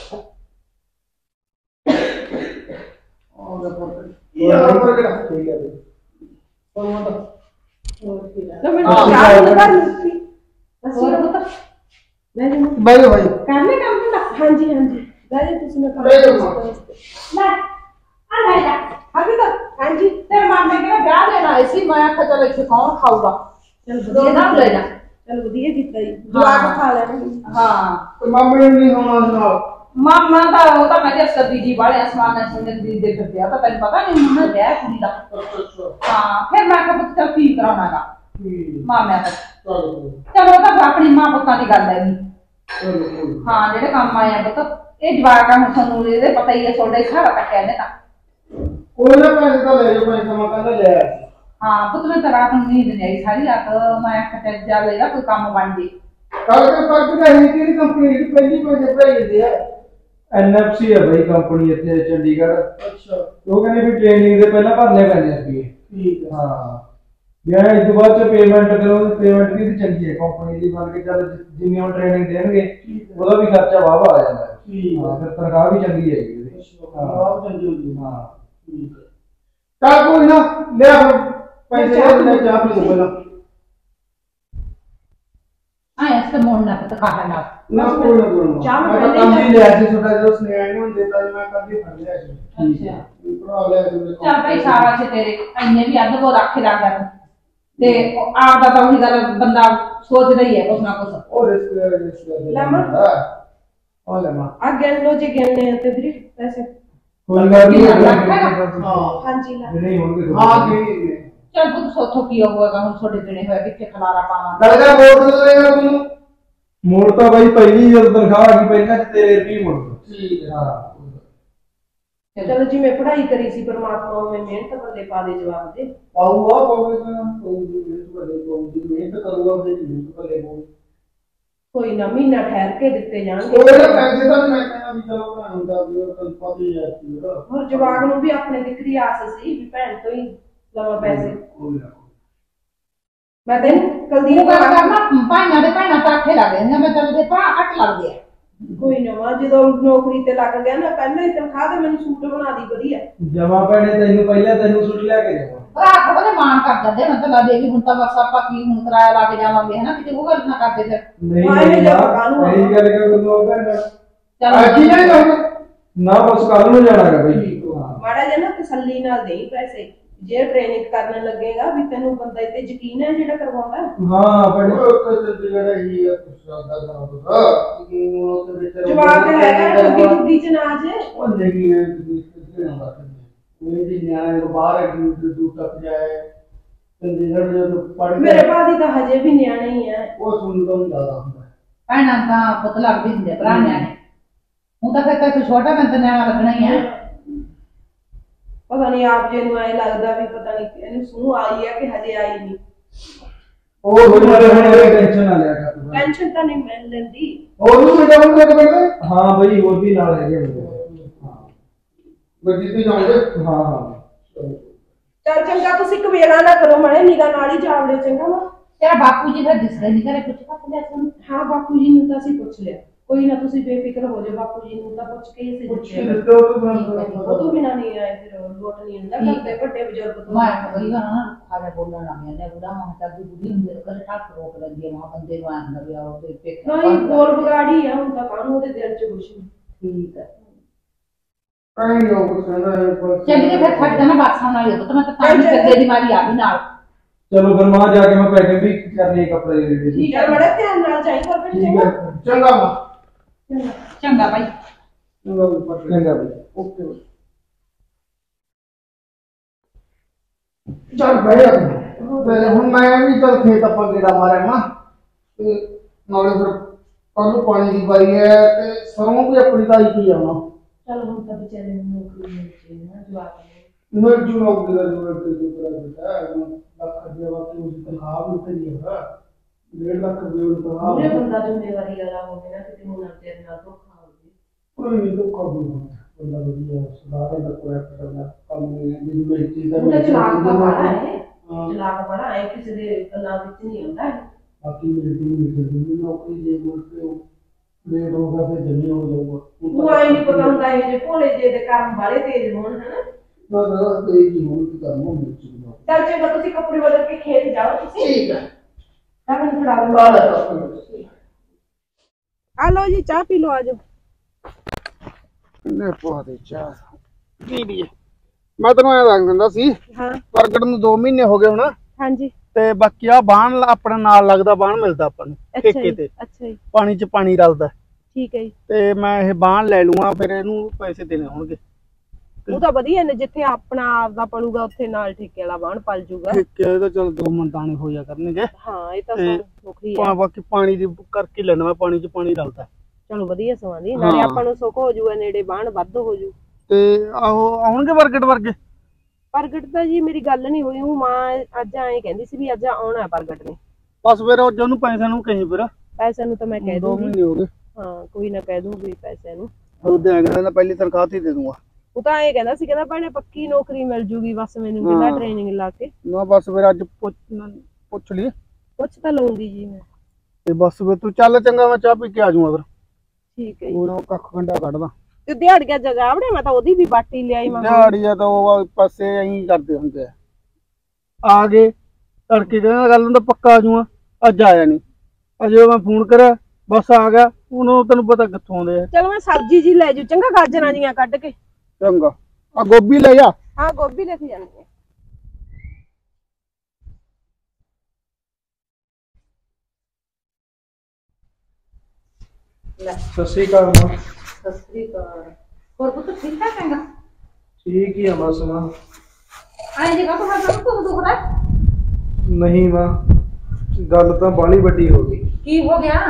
ਆਉਂਦਾ ਪੱਤਰ ਯਾਰ ਪਰ ਕਿਹੜਾ ਠੀਕ ਹੈ ਬਈ। ਚਲੋ ਮੈਂ ਤਾਂ ਹੋਰ ਕੀ ਲੈ ਮੈਂ ਚਾਹ ਨੂੰ ਕਰ ਦਿੱਤੀ। ਹੋਰ ਪੁੱਤ ਲੈ ਜੀ ਬਾਈ ਬਾਈ ਕਰਨੇ ਕੰਮ ਦਾ। ਹਾਂਜੀ ਹਾਂਜੀ ਲੈ ਜੀ ਤੁਸੀਂ ਮੈਂ ਲੈ ਜਾਓ ਮਾਂ। ਲੈ ਆ ਲੈ ਜਾ ਅਭੀ ਤਾਂ ਹਾਂਜੀ ਤੇਰੇ ਮਾਮੇ ਕਿਹੜਾ ਵਿਆਹ ਦੇਣ ਆਏ ਸੀ, ਮੈਂ ਆਖਿਆ ਚਲ ਇੱਥੇ ਕੌਣ ਖਾਊਗਾ, ਚਲ ਦੋ ਨਾਲ ਲੈ ਜਾ। ਚਲ ਵਧੀਆ ਕੀਤਾ ਜੀ, ਜਵਾਕ ਖਾ ਲੈਣਗੇ। ਹਾਂ ਤੇ ਮਾਮੇ ਨੂੰ ਨਹੀਂ ਹੋਣਾ ਨਾਲ ਮਾਮਾ ਦਾ ਉਹ ਤਾਂ ਮੈਂ ਕਿਹਾ ਬੀਜੀ ਵਾਲੇ ਅਸਮਾਨ ਨਾਲ ਸੁਣਨ ਦੀ ਦੇ ਫਿਰਦੇ ਆ, ਤਾਂ ਤੈਨੂੰ ਪਤਾ ਨਹੀਂ ਉਹਨਾਂ ਨੇ ਵਿਆਹ ਕੁੜੀ ਦਾ। ਹਾਂ ਫਿਰ ਮੈਂ ਕਿਹਾ ਪੁੱਤ ਚੱਲ ਕੀ ਕਰਾਉਣਾਗਾ ਮਾਮਿਆਂ ਦਾ। ਚਲੋ ਚਲੋ ਉਹ ਤਾਂ ਆਪਣੀ ਮਾਂ ਪੁੱਤਾਂ ਦੀ ਗੱਲ ਹੈਗੀ। ਚਲੋ ਹਾਂ ਜਿਹੜੇ ਕੰਮ ਆਏ ਆ ਪੁੱਤ ਇਹ ਜਵਾਕ ਆ, ਹੁਣ ਸਾਨੂੰ ਇਹਦੇ ਪਤਾ ਹੀ ਹੈ, ਤੁਹਾਡੇ ਸਾਰਾ ਕੱਟਿਆ ਨੇ ਤਾਂ। ਕੋਈ ਨਾ ਪੈਸੇ ਤਾਂ ਲੈ ਜਾਓ, ਪੈਸੇ ਮੈਂ ਕਹਿੰਦਾ ਲੈ ਆ। ਹਾਂ ਪੁੱਤ ਮੈਂ ਤਾਂ ਰਾਤ ਨੂੰ ਨੀਂਦ ਨਹੀਂ ਆਈ ਸਾਰੀ ਰਾਤ, ਮੈਂ ਆਖਿਆ ਚੱਲ ਜਾ ਲੈਗਾ ਕੋਈ ਕੰਮ ਬਣ ਜੇ। ਕੱਲ ਕੇ ਪੱਟ ਗਈ ਕਿਹੜੀ ਕੰਪਨੀ ਦੀ ਪਹਿਲੀ ਪੈਸੇ ਭਰਾਈ ਜਾਂਦੇ ਆ। ਐਨ ਐਫ ਸੀ ਹੈ ਬਈ ਕੰਪਨੀ ਇੱਥੇ ਚੰਡੀਗੜ੍ਹ। ਅੱਛਾ ਉਹ ਕਹਿੰਦੇ ਵੀ ਟ੍ਰੇਨਿੰਗ ਦੇ ਪਹਿਲਾਂ ਭਰਨੇ ਪੈਂਦੇ ਆ ਰੁਪਏ। ਠੀਕ ਹੈ। ਹਾਂ ਯਾਰ ਇਸ ਤੋਂ ਬਾਅਦ ਚ ਪੇਮੈਂਟ ਕਰੋ, ਪੇਮੈਂਟ ਵੀ ਚੰਗੀ ਹੈ ਕੰਪਨੀ ਦੀ, ਮੰਨ ਕੇ ਚੱਲ ਜਿੰਨੀ ਉਹ ਟ੍ਰੇਨਿੰਗ ਦੇਣਗੇ ਉਹਦਾ ਵੀ ਖਰਚਾ ਵਾਵਾ ਆ ਜਾਂਦਾ ਹੈ। ਠੀਕ ਹਾਂ ਹੈ। ਫਿਰ ਤਨਖਾਹ ਵੀ ਚੰਗੀ ਹੈਗੀ ਇਹਦੀ। ਆਹ ਚੰਗੀ ਹੁੰਦੀ ਹਾਂ ਠੀਕ ਹੈ। ਚੱਲ ਕੋਈ ਨਾ ਲੈ ਆ ਪੈਸੇ ਲੈ ਚਾਹ ਪੀ ਲਓ ਪਹਿਲਾਂ। ਆਇਆ ਇਸ ਮੋੜ ਨਾ ਪੁੱਤ ਖਾ ਨਾ। ਨਾ ਕੋਈ ਨਾ ਕੋਈ ਨਾ ਚਾਹ ਮੈਂ ਮੈਂ ਤਾਂ ਪਹਿਲਾਂ ਕੰਮ ਹੀ ਹੀ ਲਿਆ ਸੀ ਤੁਹਾਡਾ ਜਦੋਂ ਸੁਨੇਹਾ ਨਹੀਂ ਹੁੰਦੇ ਤਾਂ ਮੈਂ ਕੱਢੀ ਫੜ ਲਿਆ ਸੀ। ਅੱਛਾ ਵੀ ਭਰਾ ਲਿਆ ਸੀ ਮੇਰੇ ਕੋਲ। ਚੱਲ ਭਾਈ ਸਾਰਾ ਚ ਤੇਰੇ ਇੰਨੇ ਵੀ ਅੱਧ ਕੋ ਰੱਖ ਲਾ ਕਰ ਤੇ ਆਪ ਦਾ ਤਾਂ ਉਹੀ ਗੱਲ ਬੰਦਾ ਸੋਚਦਾ ਹੀ ਹੈ ਕੁਛ ਨਾ ਕੁਛ। ਉਹ ਰਿਸਕ ਲੈ ਰਿਸਕ ਲੈ ਲੈ ਮਾਂ। ਆ ਲੈ ਮਾਂ। ਆ ਗਿਣ ਲੋ ਜੇ ਗਿਣਨੇ ਆ ਤੇ ਵੀਰੇ ਪੈਸੇ। ਕੋਈ ਗੱਲ ਨਹੀਂ। ਹਾਂ ਹਾਂਜੀ ਲੈ ਨਹੀਂ ਹੋਣਗੇ ਹਾਂ ਕੀ ਚੱਲ ਪੁੱਤ ਸੋਥੋਂ ਕੀ ਹੋਊਗਾ ਹੁਣ ਤੁਹਾਡੇ ਦੇਣੇ ਹੋਇਆ ਕਿੱਥੇ ਖਲਾਰਾ ਪਾਵਾਂ। ਲੱਗਦਾ ਬੋਰਡ ਤੇ ਦੇਗਾ ਤੁਹਾਨੂੰ। ਮੋੜ ਤਾਂ ਬਾਈ ਪਹਿਲੀ ਜਦੋਂ ਤਨਖਾਹ ਆ ਗਈ ਪਹਿਲਾਂ ਚ ਤੇਰੇ ਰੁਪਏ ਮੁੜ ਠੀਕ ਹੈ। ਹਾਂ ਚਲੋ ਜਿਵੇਂ ਪੜ੍ਹਾਈ ਕਰੀ ਸੀ ਪਰਮਾਤਮਾ ਉਵੇਂ ਮਿਹਨਤ ਬੱਲੇ ਪਾ ਦੇ ਜਵਾਬ ਦੇ। ਪਾਊਗਾ ਪਾਊਗਾ ਪਾਊਗੀ ਮਿਹਨਤ ਕਰੇ ਪਾਊਗੀ ਮਿਹਨਤ ਕਰੂਗਾ ਫਿਰ ਮਿਹਨਤ ਕਰੇ ਪਾਊਗੀ। ਕੋਈ ਨਾ ਮਹੀਨਾ ਠਹਿਰ ਕੇ ਦਿੱਤੇ ਜਾਣਗੇ। ਕੋਈ ਨਾ ਪੈਸੇ ਤਾਂ ਮੈਂ ਕਹਿੰਦਾ ਵੀ ਚਲੋ ਭੈਣ ਹੁੰਦਾ ਵੀ ਉਹ ਤੁਹਾਨੂੰ ਪਤਾ ਹੀ ਹੈ ਕੀ ਉਹਦਾ। ਹੋਰ ਜਵਾਕ ਨੂੰ ਵੀ ਆਪਣੇ ਦਿੱਕਰੀ ਆਸ ਸੀ ਵੀ ਭੈਣ ਤੋਂ ਹੀ ਲਵਾਂ ਪੈਸੇ। ਕੋਈ ਨਾ ਮੈਂ ਤੈਨੂੰ ਕਲਦੀਪ ਤੂੰ ਗੱਲ ਕਰਨਾ ਭਾਈਆਂ ਦੇ ਭੈਣਾਂ ਤਾਂ ਆਖੇ ਲੱਗ ਜਾਂਦੀਆਂ, ਮੈਂ ਤੈਨੂੰ ਦੇ ਭਰਾ ਅੱਟ ਲੱਗਦੇ ਆ। ਕੋਈ ਨਾ ਵਾ ਜਦੋਂ ਨੌਕਰੀ ਤੇ ਲੱਗ ਗਿਆ ਨਾ ਪਹਿਲਾਂ ਹੀ ਤਨਖਾਹ ਤੇ ਮੈਨੂੰ ਸੂਟ ਬਣਾ ਦੀ ਵਧੀਆ। ਜਮਾ ਪੈਣੇ ਤੈਨੂੰ ਪਹਿਲਾਂ ਤੈਨੂੰ ਸੁੱਟ ਲਿਆ ਕੇ ਜਾਵਾਂ। ਭਰਾ ਥੋੜਾ ਜਿਹਾ ਮਾਣ ਕਰ ਜਾਂਦੇ, ਮੈਂ ਤਾਂ ਲੱਗਦੇ ਵੀ ਹੁਣ ਤਾਂ ਬਸ ਆਪਾਂ ਕੀ ਹੁਣ ਕਿਰਾਇਆ ਲਾ ਕੇ ਜਾਵਾਂਗੇ ਹਨਾ, ਕਿਤੇ ਉਹ ਗੱਲ ਨਾ ਕਰਦੇ ਫਿਰ। ਨਹੀਂ ਹਾਂ, ਇਹ ਨਹੀਂ ਜਦ ਕਾਹਨੂੰ ਆ। ਇਹੀ ਗੱਲ ਕਰ ਲੋ ਭੈਣ ਚੱਲ ਕੀ ਨਹੀਂ ਜਾਊਗਾ। ਨਾ ਬਸ ਕੱਲ ਨੂੰ ਜਾਣਾ ਹੈ ਬਈ। ਹਾਂ ਮਾੜਾ ਜਿਹਾ ਨਾ ਤਸੱਲੀ ਨਾਲ ਦੇਈ ਪੈਸੇ। ਜੇ ਟ੍ਰੇਨਿੰਗ ਕਰਨ ਲੱਗੇਗਾ ਵੀ ਤੈਨੂੰ ਬੰਦਾ ਇੱਥੇ ਯਕੀਨ ਹੈ ਜਿਹੜਾ ਕਰਵਾਉਂਦਾ। ਹਾਂ ਭੈਣੇ ਉਹ ਤੇ ਜਿਹੜਾ ਹੀ ਆ ਕੁਛ ਦਾ ਨਾ ਹੋਦਾ ਕਿ ਉਹ ਤੇ ਵਿੱਚ ਜਵਾਕ ਹੈਗਾ ਗੁੱਡੀ ਗੁੱਡੀ ਚ ਨਾ ਜੇ। ਉਹ ਨਹੀਂ ਹੈ ਕਿਸੇ ਨੂੰ ਬਾਤ ਨਹੀਂ ਮੇਰੀ ਨਿਆਣੇ ਨੂੰ ਬਾਹਰ ਦੂਰ ਦੂਰ ਤੱਕ ਜਾਏ ਚੰਡੀਗੜ੍ਹ ਜਦੋਂ ਪੜ੍ਹ ਮੇਰੇ ਭਾਜੀ ਤਾਂ ਹਜੇ ਵੀ ਨਿਆਣੇ ਹੀ ਆ। ਉਹ ਸੁਣਦਾ ਹੀ ਜ਼ਿਆਦਾ ਹੁੰਦਾ। ਭੈਣਾਂ ਤਾਂ ਪੁੱਤ ਲੱਗਦੇ ਹੁੰਦੇ ਭਰਾ ਨਿਆਣੇ। ਹੁਣ ਤਾਂ ਫਿਰ ਤੂੰ ਛੋਟਾ ਮੈਂ ਤਾਂ ਨਿਆਣਾ ਲੱਗਣਾ ਹੀ ਹੈ। ਪਤਾ ਨਹੀਂ ਆਪ ਜੇ ਨੂੰ ਐ ਲੱਗਦਾ ਵੀ ਪਤਾ ਨਹੀਂ ਇਹਨੂੰ ਸੂਹ ਆਈ ਹੈ ਕਿ ਹਜੇ ਆਈ ਨਹੀਂ। ਉਹ ਕੋਈ ਬੜੀ ਨਾ ਟੈਨਸ਼ਨ ਨਾ ਲਿਆ ਕਰ ਤੂੰ। ਟੈਨਸ਼ਨ ਤਾਂ ਨਹੀਂ ਮੈਂ ਲੈਂਦੀ। ਉਹਨੂੰ ਵੀ ਡਬਲ ਕਰ ਬੈਠੇ ਹਾਂ ਬਈ ਹੋਰ ਵੀ ਨਾਲ ਹੈਗੇ ਹੁੰਦੇ। ਹਾਂ ਗੱਡੀ ਤੇ ਜਾਉਂਗੇ। ਹਾਂ ਹਾਂ ਚੱਲ ਚੰਗਾ ਤੁਸੀਂ ਕਵੇਲਾ ਨਾ ਕਰੋ ਮੜੇ ਨਿਗਾ ਨਾਲ ਹੀ ਜਾਵੜੇ ਚੰਗਾ ਵਾ। ਤੇਰਾ ਬਾਪੂ ਜੀ ਫਿਰ ਦਿਸਦਾ ਨਹੀਂ ਘਰੇ, ਕੁਝ ਪੱਕ ਲਿਆ ਤੁਹਾਨੂੰ। ਹਾਂ ਬਾਪੂ ਜੀ ਨੂੰ ਤਾਂ ਅਸੀਂ ਪੁੱਛ ਲਿਆ। ਕੋਈ ਨਾ ਤੁਸੀਂ ਬੇਫਿਕਰ ਹੋ ਜਾਓ, ਬਾਪੂ ਜੀ ਨੂੰ ਤਾਂ ਪੁੱਛ ਕੇ ਹੀ ਅਸੀਂ ਪੁੱਛੇ ਦਿੱਤੇ। ਦਿੱਤੇ ਉਹ ਤੋਂ ਉਹ ਤੋਂ ਬਿਨਾਂ ਨਹੀਂ ਆਏ ਫਿਰ ਲੋਟ ਨਹੀਂ ਹੁੰਦਾ ਕਰਦੇ ਵੱਡੇ ਬਜ਼ੁਰਗ ਤੋਂ। ਮੈਂ ਤਾਂ ਬਈ ਨਾ ਖਾਜਾ ਬੋਲਣ ਲੱਗ ਜਾਂਦਾ ਬੁੜਾ ਮਾਂ ਤਾਂ ਦੀ ਬੁੜੀ ਹੁੰਦੀ ਹੈ ਕਦੇ ਠੱਕ ਰੋਕ ਲੈਂਦੀ ਹੈ ਮਾਂ ਬੰਦੇ ਨੂੰ ਆਂਦਾ ਵੀ ਆਓ ਤੇ ਪੇਕ ਨਹੀਂ ਬੋਲ ਬਗਾੜੀ ਆ ਹੁਣ ਤਾਂ ਕਾਹਨੂੰ ਉਹਦੇ ਦਿਲ ਚ ਕੁਛ ਨਹੀਂ। ਠੀਕ ਹੈ। ਕਾਈ ਲੋਕ ਕਹਿੰਦਾ ਹੈ ਪਰ ਚੱਲ ਕੇ ਫਿਰ ਖੜ ਜਾਣਾ ਬਾਸਾਂ ਨਾਲ ਹੀ ਤਾਂ ਮੈਂ ਤਾਂ ਤਾਂ ਹੀ ਕਰਦੇ ਦੀ ਮਾਰੀ ਆ ਵੀ ਨਾਲ। ਚਲੋ ਫਿਰ ਮਾਂ ਜਾ ਕੇ ਮੈਂ ਪੈਕਿੰਗ ਵੀ ਕਰਨੀ ਕੱਪੜੇ ਦੇ। ਠੀਕ ਹੈ ਬੜਾ ਧਿਆਨ ਨਾਲ ਚਾਹੀ ਕਰ ਬੈਠ ਠੀਕ ਚੰਗਾ। ਹੈ ਚੰਗਾ ਵਾ ਚੰਗਾ ਭਾਈ। ਚੰਗਾ ਵੀ ਪੱਟ ਚੰਗਾ ਬਈ। ਓਕੇ ਚੱਲ ਬਹਿ ਜਾ ਹੁਣ ਮੈਂ ਵੀ ਚੱਲ ਖੇਤ ਆਪਾਂ ਗੇੜਾ ਮਾਰਿਆ ਨਾ ਤੇ ਨਾਲੇ ਫਿਰ ਕੱਲ ਨੂੰ ਪਾਣੀ ਦੀ ਪਾਈ ਹੈ ਤੇ ਸਰੋਂ ਵੀ ਆਪਣੀ ਤਾਈ ਕੀ ਆਉਣਾ। ਚੱਲ ਹੁਣ ਤਾਂ ਵਿਚਾਰੇ ਨੂੰ ਨੌਕਰੀ ਮਿਲ ਜੇ ਨਾ ਜਵਾਕ ਨੂੰ। मिल जू नौकरी का जो मिलते जो तेरा बेटा है लाख रुपया बाकी उसकी तनख्वाह भी उतनी है ना डेढ़ लाख रुपये उसकी तनख्वाह पूरे बंदा जिम्मेवारी वाला हो गया ना किसी को ना तेरे नाल धोखा हो गया कोई नहीं तो कब बंदा बढ़िया सुधारे का कोई करना कम नहीं है दिन में चीज है ਉਹਦਾ ਚਲਾਕ ਤਾਂ ਬੜਾ ਹੈ ਚਲਾਕ ਬੜਾ ਹੈ ਕਿਸੇ ਦੇ ਗੱਲਾਂ ਵਿੱਚ ਨਹੀਂ ਹੁੰਦਾ ਹੈ बाकी मेरी टीम में जल्दी नौकरी जे बोलते हो लेट होगा फिर जल्दी हो जाऊंगा ਤੂੰ ਆਈ ਨਹੀਂ ਪਤਾ ਹੁੰਦਾ ਇਹ ਜੇ ਭੋਲੇ ਜੇ ਦੇ ਕੰਮ ਬਾਲੇ ਤੇਜ਼ ਹੋਣ ਹਨਾ ना ना तेज ही हो कि काम हो मिल चुका ਚੱਲ ਚੰਗਾ ਤੁਸੀਂ ਕੱਪੜੇ ਬਦਲ ਕੇ ਖੇਤ ਜਾਓ ਤੁਸੀਂ ठीक है ਤਾਂ ਮੈਨੂੰ ਫੜਾ ਦੋ ਆ ਲਓ ਜੀ ਚਾਹ ਪੀ ਲਓ ਆਜੋ ਨੇ ਪਵਾ ਦੇ ਚਾਹ ਪੀ ਲਈਏ ਮੈਂ ਤੈਨੂੰ ਐ ਦੱਸ ਦਿੰਦਾ ਸੀ ਹਾਂ ਪ੍ਰਗਟ ਨੂੰ ਦੋ ਮਹੀਨੇ ਹੋ ਗਏ ਹੁਣ ਹਾਂਜੀ ਤੇ ਬਾਕੀ ਆ ਬਾਣ ਆਪਣੇ ਨਾਲ ਲੱਗਦਾ ਬਾਣ ਮਿਲਦਾ ਆਪਾਂ ਨੂੰ ਅੱਛਾ ਠੇਕੇ ਜੀ ਤੇ ਅੱਛਾ ਜੀ ਪਾਣੀ 'ਚ ਪਾਣੀ ਰਲਦਾ ਠੀਕ ਹੈ ਜੀ ਤੇ ਮੈਂ ਇਹ ਬਾਣ ਲੈ ਲੂੰਗਾ ਫਿਰ ਇਹਨੂੰ ਪੈਸੇ ਦੇਣੇ ਹੋਣਗੇ ਉਹ ਤਾਂ ਵਧੀਆ ਨੇ ਜਿੱਥੇ ਆਪਣਾ ਆਪਦਾ ਪਲੂਗਾ ਉੱਥੇ ਨਾਲ ਠੇਕੇ ਵਾਲਾ ਬਾਣ ਪਲ ਜੂਗਾ ਠੇਕੇ ਤਾਂ ਚਲ ਦੋ ਮੰਤਾਣੇ ਹੋ ਜਾ ਕਰਨਗੇ ਹਾਂ ਇਹ ਤਾਂ ਤੇ ਸੁਖੀ ਪਾ ਹੈ ਬਾਕੀ ਪਾਣੀ ਦੀ ਕਰਕੇ ਲੈਣਾ ਮੈਂ ਪਾਣੀ 'ਚ ਪਾਣੀ ਰਲਦਾ ਚਲੋ ਵਧੀਆ ਸਮਾਂ ਦੀ ਨਾਲੇ ਹਾਂ। ਆਪਾਂ ਨੂੰ ਸੁੱਖ ਹੋ ਜੂਗਾ ਨੇੜੇ ਬਾਣ ਵੱਧ ਹੋ ਜੂ ਤੇ ਆਹੋ ਆਉਣਗੇ ਪ੍ਰਗਟ ਵਰਗੇ ਪ੍ਰਗਟ ਤਾਂ ਜੀ ਮੇਰੀ ਗੱਲ ਨਹੀਂ ਹੋਈ ਉਹ ਮਾਂ ਅੱਜ ਐਂ ਕਹਿੰਦੀ ਸੀ ਵੀ ਅੱਜ ਆਉਣਾ ਪ੍ਰਗਟ ਨੇ ਬਸ ਫਿਰ ਉਹ ਉਹਨੂੰ ਪੈਸੇ ਨੂੰ ਕਹੀਂ ਫਿਰ ਪੈਸੇ ਨੂੰ ਤਾਂ ਮੈਂ ਕਹਿ ਦੋ ਦੂੰਗੀ ਮਹੀਨੇ ਹੋ ਗਏ ਹਾਂ ਕੋਈ ਨਾ ਕਹਿ ਦੂੰਗੀ ਪੈਸੇ ਨੂੰ ਉਹਦੇ ਆ ਕਹਿੰਦਾ ਪਹਿਲੀ ਤਨਖਾਹ ਤੇ ਦੇ ਦੂੰਗਾ ਉਹ ਤਾਂ ਐਂ ਕਹਿੰਦਾ ਸੀ ਕਹਿੰਦਾ ਭੈਣੇ ਪੱਕੀ ਨੌਕਰੀ ਮਿਲ ਜੂਗੀ ਬਸ ਮੈਨੂੰ ਕਹਿੰਦਾ ਹਾਂ। ਟ੍ਰੇਨਿੰਗ ਲਾ ਕੇ ਨਾ ਬਸ ਫਿਰ ਅੱਜ ਪੁੱਛ ਪੁੱਛ ਲਈ ਪੁੱਛ ਤਾਂ ਲਊਂਗੀ ਜੀ ਮੈਂ ਤੇ ਬਸ ਫਿਰ ਤੂੰ ਚੱਲ ਚੰਗਾ ਮੈਂ ਚਾਹ ਪੀ ਕੇ ਆ ਜਾਊਂਗਾ ਫਿਰ ਠੀਕ ਹੈ ਜੀ ਉਹ ਕੱਖ ਕੰਡਾ ਕੱਢਦਾ ਤੇ ਦਿਹਾੜੀਆਂ ਜਗਾ ਵੜੇ ਮੈਂ ਤਾਂ ਉਹਦੀ ਵੀ ਬਾਟੀ ਲਿਆਈ ਮੈਂ ਦਿਹਾੜੀਆਂ ਤਾਂ ਉਹ ਪਾਸੇ ਐਂ ਕਰਦੇ ਹੁੰਦੇ ਆ ਆ ਗਏ ਤੜਕੇ ਕਹਿੰਦਾ ਗੱਲ ਹੁੰਦਾ ਪੱਕਾ ਆ ਜਾਊਂਗਾ ਅੱਜ ਆਇਆ ਨਹੀਂ ਅਜੇ ਮੈਂ ਫੋਨ ਕਰਿਆ ਬਸ ਆ ਗਿਆ ਉਹਨੂੰ ਤੈਨੂੰ ਪਤਾ ਕਿੱਥੋਂ ਆਉਂਦੇ ਆ ਚਲ ਮੈਂ ਸਬਜ਼ੀ ਜੀ ਲੈ ਜੂ ਚੰਗਾ ਗਾਜਰਾਂ ਜੀਆਂ ਕੱਢ ਕੇ ਚੰਗਾ ਆ ਗੋਭੀ ਲੈ ਜਾ ਹਾਂ ਗੋਭੀ ਲੈ ਕੇ ਜਾਂਦੀ ਆ ਲੈ ਸਤਿ ਸ਼੍ਰੀ ਅਕਾਲ ਮਾਂ ਸਤਿ ਸ੍ਰੀ ਅਕਾਲ ਹੋਰ ਪੁੱਤ ਠੀਕ ਠਾਕ ਹੈਗਾ ਠੀਕ ਹੀ ਆ ਬਸ ਮਾਂ ਆਏ ਜੀ ਕਾ ਤੁਹਾਡਾ ਕੁਝ ਦੁਖ ਰਿਹਾ ਨਹੀਂ ਮਾਂ ਗੱਲ ਤਾਂ ਬਾਹਲੀ ਵੱਡੀ ਹੋ ਗਈ ਕੀ ਹੋ ਗਿਆ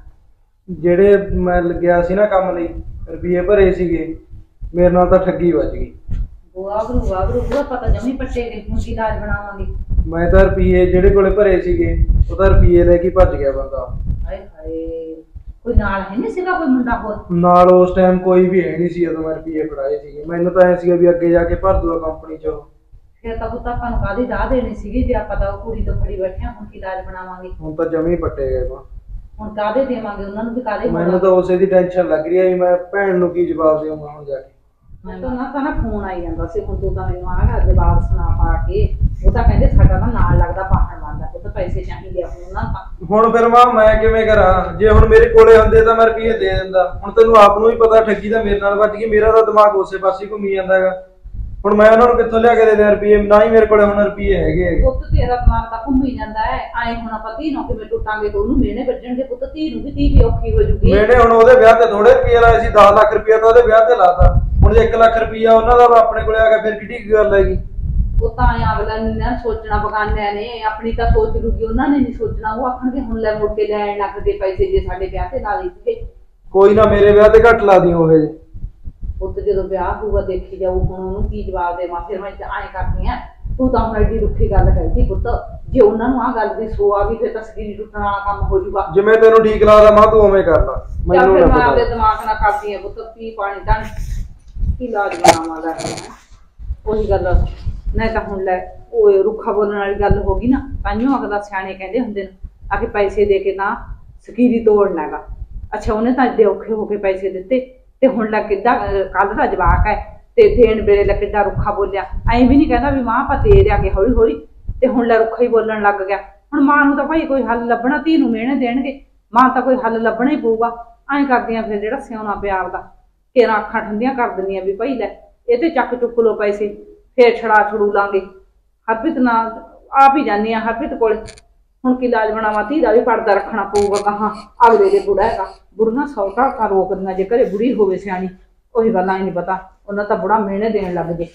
ਜਿਹੜੇ ਮੈਂ ਲੱਗਿਆ ਸੀ ਨਾ ਕੰਮ ਲਈ ਰੁਪਏ ਭਰੇ ਸੀਗੇ ਮੇਰੇ ਨਾਲ ਤਾਂ ਠੱਗੀ ਵੱਜ ਗਈ ਵਾਗਰੂ ਵਾਗਰੂ ਪੂਰਾ ਪਤਾ ਜਮੀ ਪੱਟੇ ਗਏ ਹੁਣ ਕੀ ਇਲਾਜ ਬਣਾਵਾਂਗੇ ਮੈਂ ਤਾਂ ਰੁਪਏ ਜਿਹੜੇ ਕੋਲੇ ਭਰੇ ਸੀਗੇ ਉਹ ਤਾਂ ਰੁਪਏ ਲੈ ਕੇ ਭੱਜ ਗਿਆ ਬੰਦਾ ਹਾਏ ਹਾਏ ਕੋਈ ਨਾਲ ਹੈ ਨਹੀਂ ਸੀਗਾ ਕੋਈ ਮੁੰਡਾ ਹੋਰ ਨਾਲ ਉਸ ਟਾਈਮ ਕੋਈ ਵੀ ਹੈ ਨਹੀਂ ਸੀ ਜਦੋਂ ਮੈਂ ਰੁਪਏ ਫੜਾਏ ਸੀਗੇ ਮੈਨੂੰ ਤਾਂ ਐ ਸੀਗਾ ਵੀ ਅੱਗੇ ਜਾ ਕੇ ਭਰ ਦੂਗਾ ਕੰਪਨੀ ਚ ਫਿਰ ਤਾਂ ਪੁੱਤ ਆਪਾਂ ਨੂੰ ਕਾਹਦੀ ਰਾਹ ਦੇਣੀ ਸੀਗੀ ਜੇ ਆਪਾਂ ਤਾਂ ਉਹ ਕੁੜੀ ਤੋਂ ਫੜੀ ਬੈਠੇ ਹੁਣ ਕੀ ਇਲਾਜ ਬਣਾਵਾਂਗੇ ਹੁਣ ਤਾਂ ਜਮੀ ਪੱਟੇ ਗਏ ਮਾਂ ਹੁਣ ਕਾਹਦੇ ਦੇਵਾਂਗੇ ਉਹਨਾਂ ਨੂੰ ਵੀ ਕਾਹਦੇ ਮੈਨੂੰ ਤਾਂ ਉਸੇ ਦੀ ਟੈਨਸ਼ਨ ਲੱਗ ਰਹੀ ਹੈ ਵੀ ਮੈਂ ਭੈਣ ਨੂੰ ਕੀ ਜਵਾਬ ਦੇਵਾਂ ਹੁਣ ਜਾ ਕੇ ਮੈਂ ਤਾਂ ਨਾ ਤਾਂ ਨਾ ਫੋਨ ਆਈ ਜਾਂਦਾ ਸੀ ਹੁਣ ਤੂੰ ਤਾਂ ਮੈਨੂੰ ਆਗਾ ਜਵਾਬ ਸੁਣਾ ਪਾ ਕੇ ਉਹ ਤਾਂ ਕਹਿੰਦੇ ਸਾਡਾ ਤਾਂ ਨਾਲ ਲੱਗਦਾ ਪਾਹਣ ਬੰਦਾ ਉਹ ਤਾਂ ਪੈਸੇ ਚਾਹੀਦੇ ਆ ਉਹਨਾਂ ਤਾਂ ਹੁਣ ਫਿਰ ਮਾਂ ਮੈਂ ਕਿਵੇਂ ਕਰਾਂ ਜੇ ਹੁਣ ਮੇਰੇ ਕੋਲੇ ਹੁੰਦੇ ਤਾਂ ਮੈਂ ਰੁਪਏ ਦੇ ਦਿੰਦਾ ਹੁਣ ਤੈਨੂੰ ਆਪ ਨੂੰ ਵੀ ਪਤਾ ਠੱਗੀ ਤਾਂ ਮੇਰੇ ਨਾਲ ਵੱਜ ਗਈ ਮੇਰਾ ਤਾਂ ਦਿਮਾਗ ਉਸੇ ਪਾਸੇ ਘੁੰਮੀ ਜਾਂਦਾ ਹੈਗਾ ਹੁਣ ਮੈਂ ਉਹਨਾਂ ਨੂੰ ਕਿੱਥੋਂ ਲਿਆ ਕੇ ਦੇ ਦਿਆਂ ਰੁਪਏ ਨਾ ਹੀ ਮੇਰੇ ਕੋਲੇ ਹੁਣ ਰੁਪਏ ਹੈਗੇ ਹੈਗੇ ਪੁੱਤ ਤੇਰਾ ਦਿਮਾਗ ਤਾਂ ਘੁੰਮੀ ਜਾਂਦਾ ਹੈ ਆਏ ਹੁਣ ਆਪਾਂ ਧੀ ਨੂੰ ਕਿਵੇਂ ਟੁੱਟਾਂਗੇ ਤੇ ਉਹਨੂੰ ਮਿਹਣੇ ਵੱਜਣਗੇ ਪੁੱਤ ਧੀ ਨੂੰ ਵੀ ਧੀ ਵੀ ਔਖੀ ਹੋ ਜੂਗੀ ਮੈਨੇ ਹੁਣ ਉਹਦੇ ਵਿਆਹ ਤੇ ਥੋੜੇ ਰੁਪਏ ਲਾਏ ਸੀ ਦਸ ਲੱਖ ਰੁਪਏ ਤਾਂ ਉਹਦੇ ਵਿਆਹ ਤੇ ਲਾਤਾ ਹੁਣ ਜੇ ਇੱਕ ਲੱਖ ਰੁਪਇਆ ਉਹਨਾਂ ਦਾ ਆਪਣੇ ਕੋਲੇ ਆ ਗਿਆ ਫਿਰ ਕਿੱਡੀ ਗੱਲ ਹੈਗੀ ਉਹ ਤਾਂ ਐਂ ਅਗਲਾ ਨੇ ਨਾ ਸੋਚਣਾ ਬਗਾਨਿਆਂ ਨੇ ਆਪਣੀ ਤਾਂ ਸੋਚ ਲੂਗੀ ਉਹਨਾਂ ਨੇ ਨਹੀਂ ਸੋਚਣਾ ਉਹ ਆਖਣਗੇ ਹੁਣ ਲੈ ਮੁੜ ਕੇ ਲੈਣ ਲੱਗ ਦੇ ਪੈਸੇ ਜੇ ਸਾਡੇ ਵਿਆਹ ਤੇ ਲਾ ਲਈ ਸੀਗੇ ਕੋਈ ਨਾ ਮੇਰੇ ਵਿਆਹ ਤੇ ਘੱਟ ਲਾ ਦੀ ਉਹ ਜੇ ਪੁੱਤ ਜਦੋਂ ਵਿਆਹ ਹੋਊਗਾ ਦੇਖੀ ਜਾਊ ਹੁਣ ਉਹਨੂੰ ਕੀ ਜਵਾਬ ਦੇਵਾਂ ਫਿਰ ਮੈਂ ਐਂ ਕਰਦੀ ਆ ਤੂੰ ਤਾਂ ਹੁਣ ਐਡੀ ਰੁੱਖੀ ਗੱਲ ਕਹਿਤੀ ਪੁੱਤ ਜੇ ਉਹਨਾਂ ਨੂੰ ਆਹ ਗੱਲ ਦੀ ਸੋ ਆ ਗਈ ਫਿਰ ਤਾਂ ਸਕੀਰੀ ਟੁੱਟਣ ਵਾਲਾ ਕੰਮ ਹੋ ਜਾਊਗਾ ਜਿਵੇਂ ਤੈਨੂੰ ਠੀਕ ਲੱਗਦਾ ਮਾਂ ਤੂੰ ਉਵੇਂ ਕਰ ਲੈ ਚੱਲ ਮੈਨੂੰ ਫਿਰ ਨਾ ਮੈਂ ਆਪਦੇ ਪਤਾ ਦਿਮਾਗ ਨਾਲ ਕਰਦੀ ਆ ਪੁੱਤ ਪੀ ਪਾਣੀ ਤਾਂ ਕੀ ਇਲਾਜ ਬਣਾਵਾਂਗਾ ਉਹੀ ਗੱਲ ਨਹੀਂ ਤਾਂ ਹੁਣ ਲੈ ਉਹ ਰੁੱਖਾ ਬੋਲਣ ਵਾਲੀ ਗੱਲ ਹੋ ਗਈ ਨਾ ਤਾਂਹੀਓ ਅਗਲਾ ਸਿਆਣੇ ਕਹਿੰਦੇ ਹੁੰਦੇ ਨੇ ਆ ਕੇ ਪੈਸੇ ਦੇ ਕੇ ਤਾਂ ਸਕੀਰੀ ਤੋੜਨਾ ਹੈਗਾ ਅੱਛਾ ਉਹਨੇ ਤਾਂ ਅੱਡੇ ਔਖੇ ਹੋ ਕੇ ਪੈਸੇ ਦਿੱਤੇ ਤੇ ਹੁਣ ਲੈ ਕਿੱਦਾਂ ਕੱਲ ਦਾ ਜਵਾਕ ਹੈ ਤੇ ਦੇਣ ਵੇਲੇ ਲੈ ਕਿੱਦਾਂ ਰੁੱਖਾ ਬੋਲਿਆ ਐਂ ਵੀ ਨਹੀਂ ਕਹਿੰਦਾ ਵੀ ਮਾਂ ਆਪਾਂ ਦੇ ਦਿਆਂਗੇ ਹੌਲੀ ਹੌਲੀ ਤੇ ਹੁਣ ਲੈ ਰੁੱਖਾ ਹੀ ਬੋਲਣ ਲੱਗ ਗਿਆ ਹੁਣ ਮਾਂ ਨੂੰ ਤਾਂ ਭਾਈ ਕੋਈ ਹੱਲ ਲੱਭਣਾ ਧੀ ਨੂੰ ਮਿਹਣੇ ਦੇਣਗੇ ਮਾਂ ਤਾਂ ਕੋਈ ਹੱਲ ਲੱਭਣਾ ਹੀ ਪਊਗਾ ਐਂ ਕਰਦੀਆਂ ਫਿਰ ਜਿਹੜਾ ਸਿਉਣਾ ਪਿਆਰ ਦਾ ਤੇਰਾ ਅੱਖਾਂ ਠੰਡੀਆਂ ਕਰ ਦਿੰਦੀਆਂ ਵੀ ਭਾਈ ਲੈ ਇਹ ਤੇ ਚੱਕ ਚੁੱਕ ਲੋ ਪੈਸੇ ਫੇਰ ਛੜਾ ਛੜੂ ਲਾਂਗੇ ਹਰਪ੍ਰੀਤ ਨਾਲ ਆਪ ਹੀ ਜਾਂਦੀ ਆ ਹਰਪ੍ਰੀਤ ਕੋਲ ਹੁਣ ਕੀ ਇਲਾਜ ਬਣਾਵਾਂ ਧੀ ਦਾ ਵੀ ਪਰਦਾ ਰੱਖਣਾ ਪਊਗਾ ਕਹਾਂ ਅਗਲੇ ਦੇ ਬੁੜਾ ਹੈਗਾ ਬੁੜੀਆਂ ਸੌ ਢਾਕਾਂ ਰੋਕਦੀਆਂ ਜੇ ਘਰੇ ਬੁੜੀ ਹੋਵੇ ਸਿਆਣੀ ਉਹੀ ਗੱਲਾਂ ਹੀ ਨਹੀਂ ਪਤਾ ਉਹਨਾਂ ਤਾਂ ਬੁੜਾ ਮਿਹਣੇ ਦੇਣ ਲੱਗ ਜੇ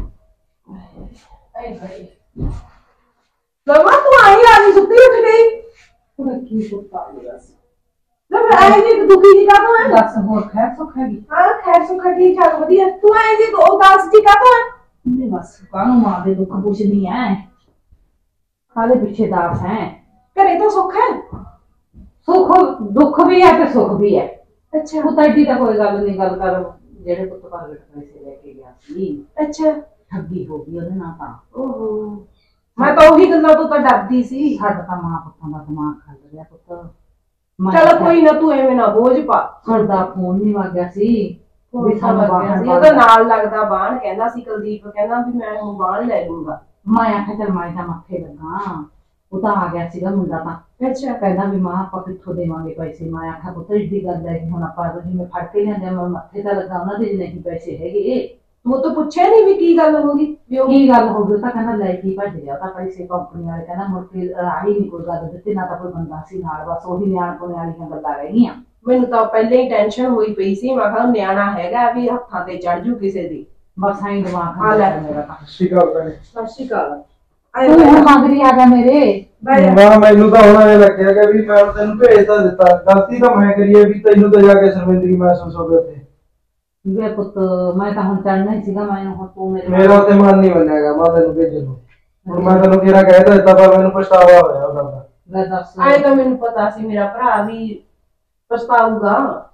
ਲਵਾ ਤੂੰ ਆਈ ਆ ਨਹੀਂ ਸੁੱਤੀ ਉੱਠ ਗਈ ਉਹ ਕੀ ਸੁੱਤਾ ਗਿਆ ਸੀ ਲਵ ਆਈ ਜੀ ਦੁਖੀ ਜੀ ਕਾਹਤੋਂ ਹੈ ਦੱਸ ਹੋਰ ਖੈਰ ਸੁੱਖ ਹੈਗੀ ਹਾਂ ਖੈਰ ਸੁੱਖ ਠੀਕ ਠਾਕ ਵਧੀਆ ਤੂੰ ਆਈ ਜੀ ਉਹ ਦੱਸ ਜੀ ਕਾਹਤੋਂ ਹੈ नहीं बस कानू मां दे दुख पूछदी है काले पीछे दास है घरे तो सुख है। सुख दुख भी है ते सुख भी है। अच्छा पुत एडी तो कोई गल नहीं गल कर जेड़े पुत प्रगट पैसे लेके गया सी अच्छा ठगी हो गई ओदे नाल तां ओहो मैं तो ओही गल्लां तो तां डरदी सी। साडा तां मां पुत्तां दा दिमाग खल गया पुत चल कोई ना तू एवें ना बोझ पा। साडा फोन नहीं वग गया सी ਵੀ ਸਾਨੂੰ ਬਾਹਰ ਸੀ ਉਹਦਾ ਨਾਲ ਲੱਗਦਾ ਬਾਣ ਕਹਿੰਦਾ ਸੀ ਕੁਲਦੀਪ ਕਹਿੰਦਾ ਵੀ ਮੈਂ ਹੁਣ ਬਾਣ ਲੈ ਲੂੰਗਾ। ਮੈਂ ਆਖਿਆ ਚਲ ਮੈਂ ਤਾਂ ਮੱਥੇ ਲੱਗਾ ਉਹ ਤਾਂ ਆ ਗਿਆ ਸੀਗਾ ਮੁੰਡਾ ਤਾਂ ਅੱਛਾ ਕਹਿੰਦਾ ਵੀ ਮਾਂ ਆਪਾਂ ਕਿੱਥੋਂ ਦੇਵਾਂਗੇ ਪੈਸੇ। ਮੈਂ ਆਖਿਆ ਪੁੱਤ ਏਡੀ ਗੱਲ ਹੈ ਹੁਣ ਆਪਾਂ ਜਿਵੇਂ ਫੜ ਕੇ ਲਿਆਂਦੇ ਮੈਂ ਮੱਥੇ ਤਾਂ ਲੱਗਾ ਉਹਨਾਂ ਦੇ ਨਹੀਂ ਪੈਸੇ ਹੈਗੇ। ਤੂੰ ਤਾਂ ਪੁੱਛਿਆ ਨਹੀਂ ਵੀ ਕੀ ਗੱਲ ਹੋ ਗਈ ਵੀ ਉਹ ਕੀ ਗੱਲ ਹੋ ਗਈ ਤਾਂ ਕਹਿੰਦਾ ਲੈ ਕੇ ਭੱਜ ਗਿਆ ਤਾਂ ਪੈਸੇ ਕੰਪਨੀ ਵਾਲੇ ਕਹਿੰਦਾ ਮੁੜ ਕੇ ਆਹੀ ਨਹੀਂ ਕੋਈ ਗੱਲ ਦਿੱਤੀ ਨਾ ਤਾਂ ਕੋਈ ਬੰਦਾ ਸੀ ਨਾਲ ਬਸ ਉਹੀ ਨਿਆਣ ਪੁਣੇ ਵਾਲੀਆਂ ਗੱਲਾਂ ਰਹਿ ਗਈਆਂ। ਮੈਨੂੰ ਤਾਂ ਪਹਿਲਾਂ ਹੀ ਟੈਨਸ਼ਨ ਹੋਈ ਪਈ ਸੀ ਮੈਂ ਕਿਹਾ ਨਿਆਣਾ ਹੈਗਾ ਵੀ ਹੱਥਾਂ ਤੇ ਚੜ ਜੂ ਕਿਸੇ ਦੀ ਬਸ ਐਂ ਦਿਮਾਗ ਆ ਲੈ ਮੇਰਾ ਤਾਂ ਸ਼ਿਕਾਰ ਭੈਣੇ ਸਤਿ ਸ਼੍ਰੀ ਅਕਾਲ। ਤੂੰ ਹੁਣ ਮੰਗਰੀ ਆ ਗਿਆ ਮੇਰੇ ਮੈਂ ਮੈਨੂੰ ਤਾਂ ਹੁਣ ਇਹ ਲੱਗਿਆ ਕਿ ਵੀ ਮੈਂ ਤੈਨੂੰ ਭੇਜ ਤਾਂ ਦਿੱਤਾ ਗਲਤੀ ਤਾਂ ਮੈਂ ਕਰੀ ਹੈ ਵੀ ਤੈਨੂੰ ਤਾਂ ਜਾ ਕੇ ਸ਼ਰਮਿੰਦਗੀ ਮਹਿਸੂਸ ਹੋ ਗਈ ਉੱਥੇ। ਵੇ ਪੁੱਤ ਮੈਂ ਤਾਂ ਹੁਣ ਚੜਨਾ ਹੀ ਸੀਗਾ ਮੈਂ ਹੁਣ ਤੂੰ ਮੇਰੇ ਮੇਰਾ ਤੇ ਮਨ ਨਹੀਂ ਬਣਿਆਗਾ ਮੈਂ ਤੈਨੂੰ ਭੇਜਣ ਨੂੰ। ਹੁਣ ਮੈਂ ਤੈਨੂੰ ਕਿਹੜਾ ਕਹਿ ਦਿੱਤਾ ਪਰ ਮੈਨੂੰ ਪਛਤਾਵਾ ਹੋਇਆ ਉਹਦਾ ਦਾ। ਮੈਂ ਦੱਸ ਆਏ ਤਾਂ ਮੈਨੂੰ ਪਤਾ ਸੀ ਮੇਰਾ ਭਰਾ ਵੀ ਪਛਤਾਊਗਾ।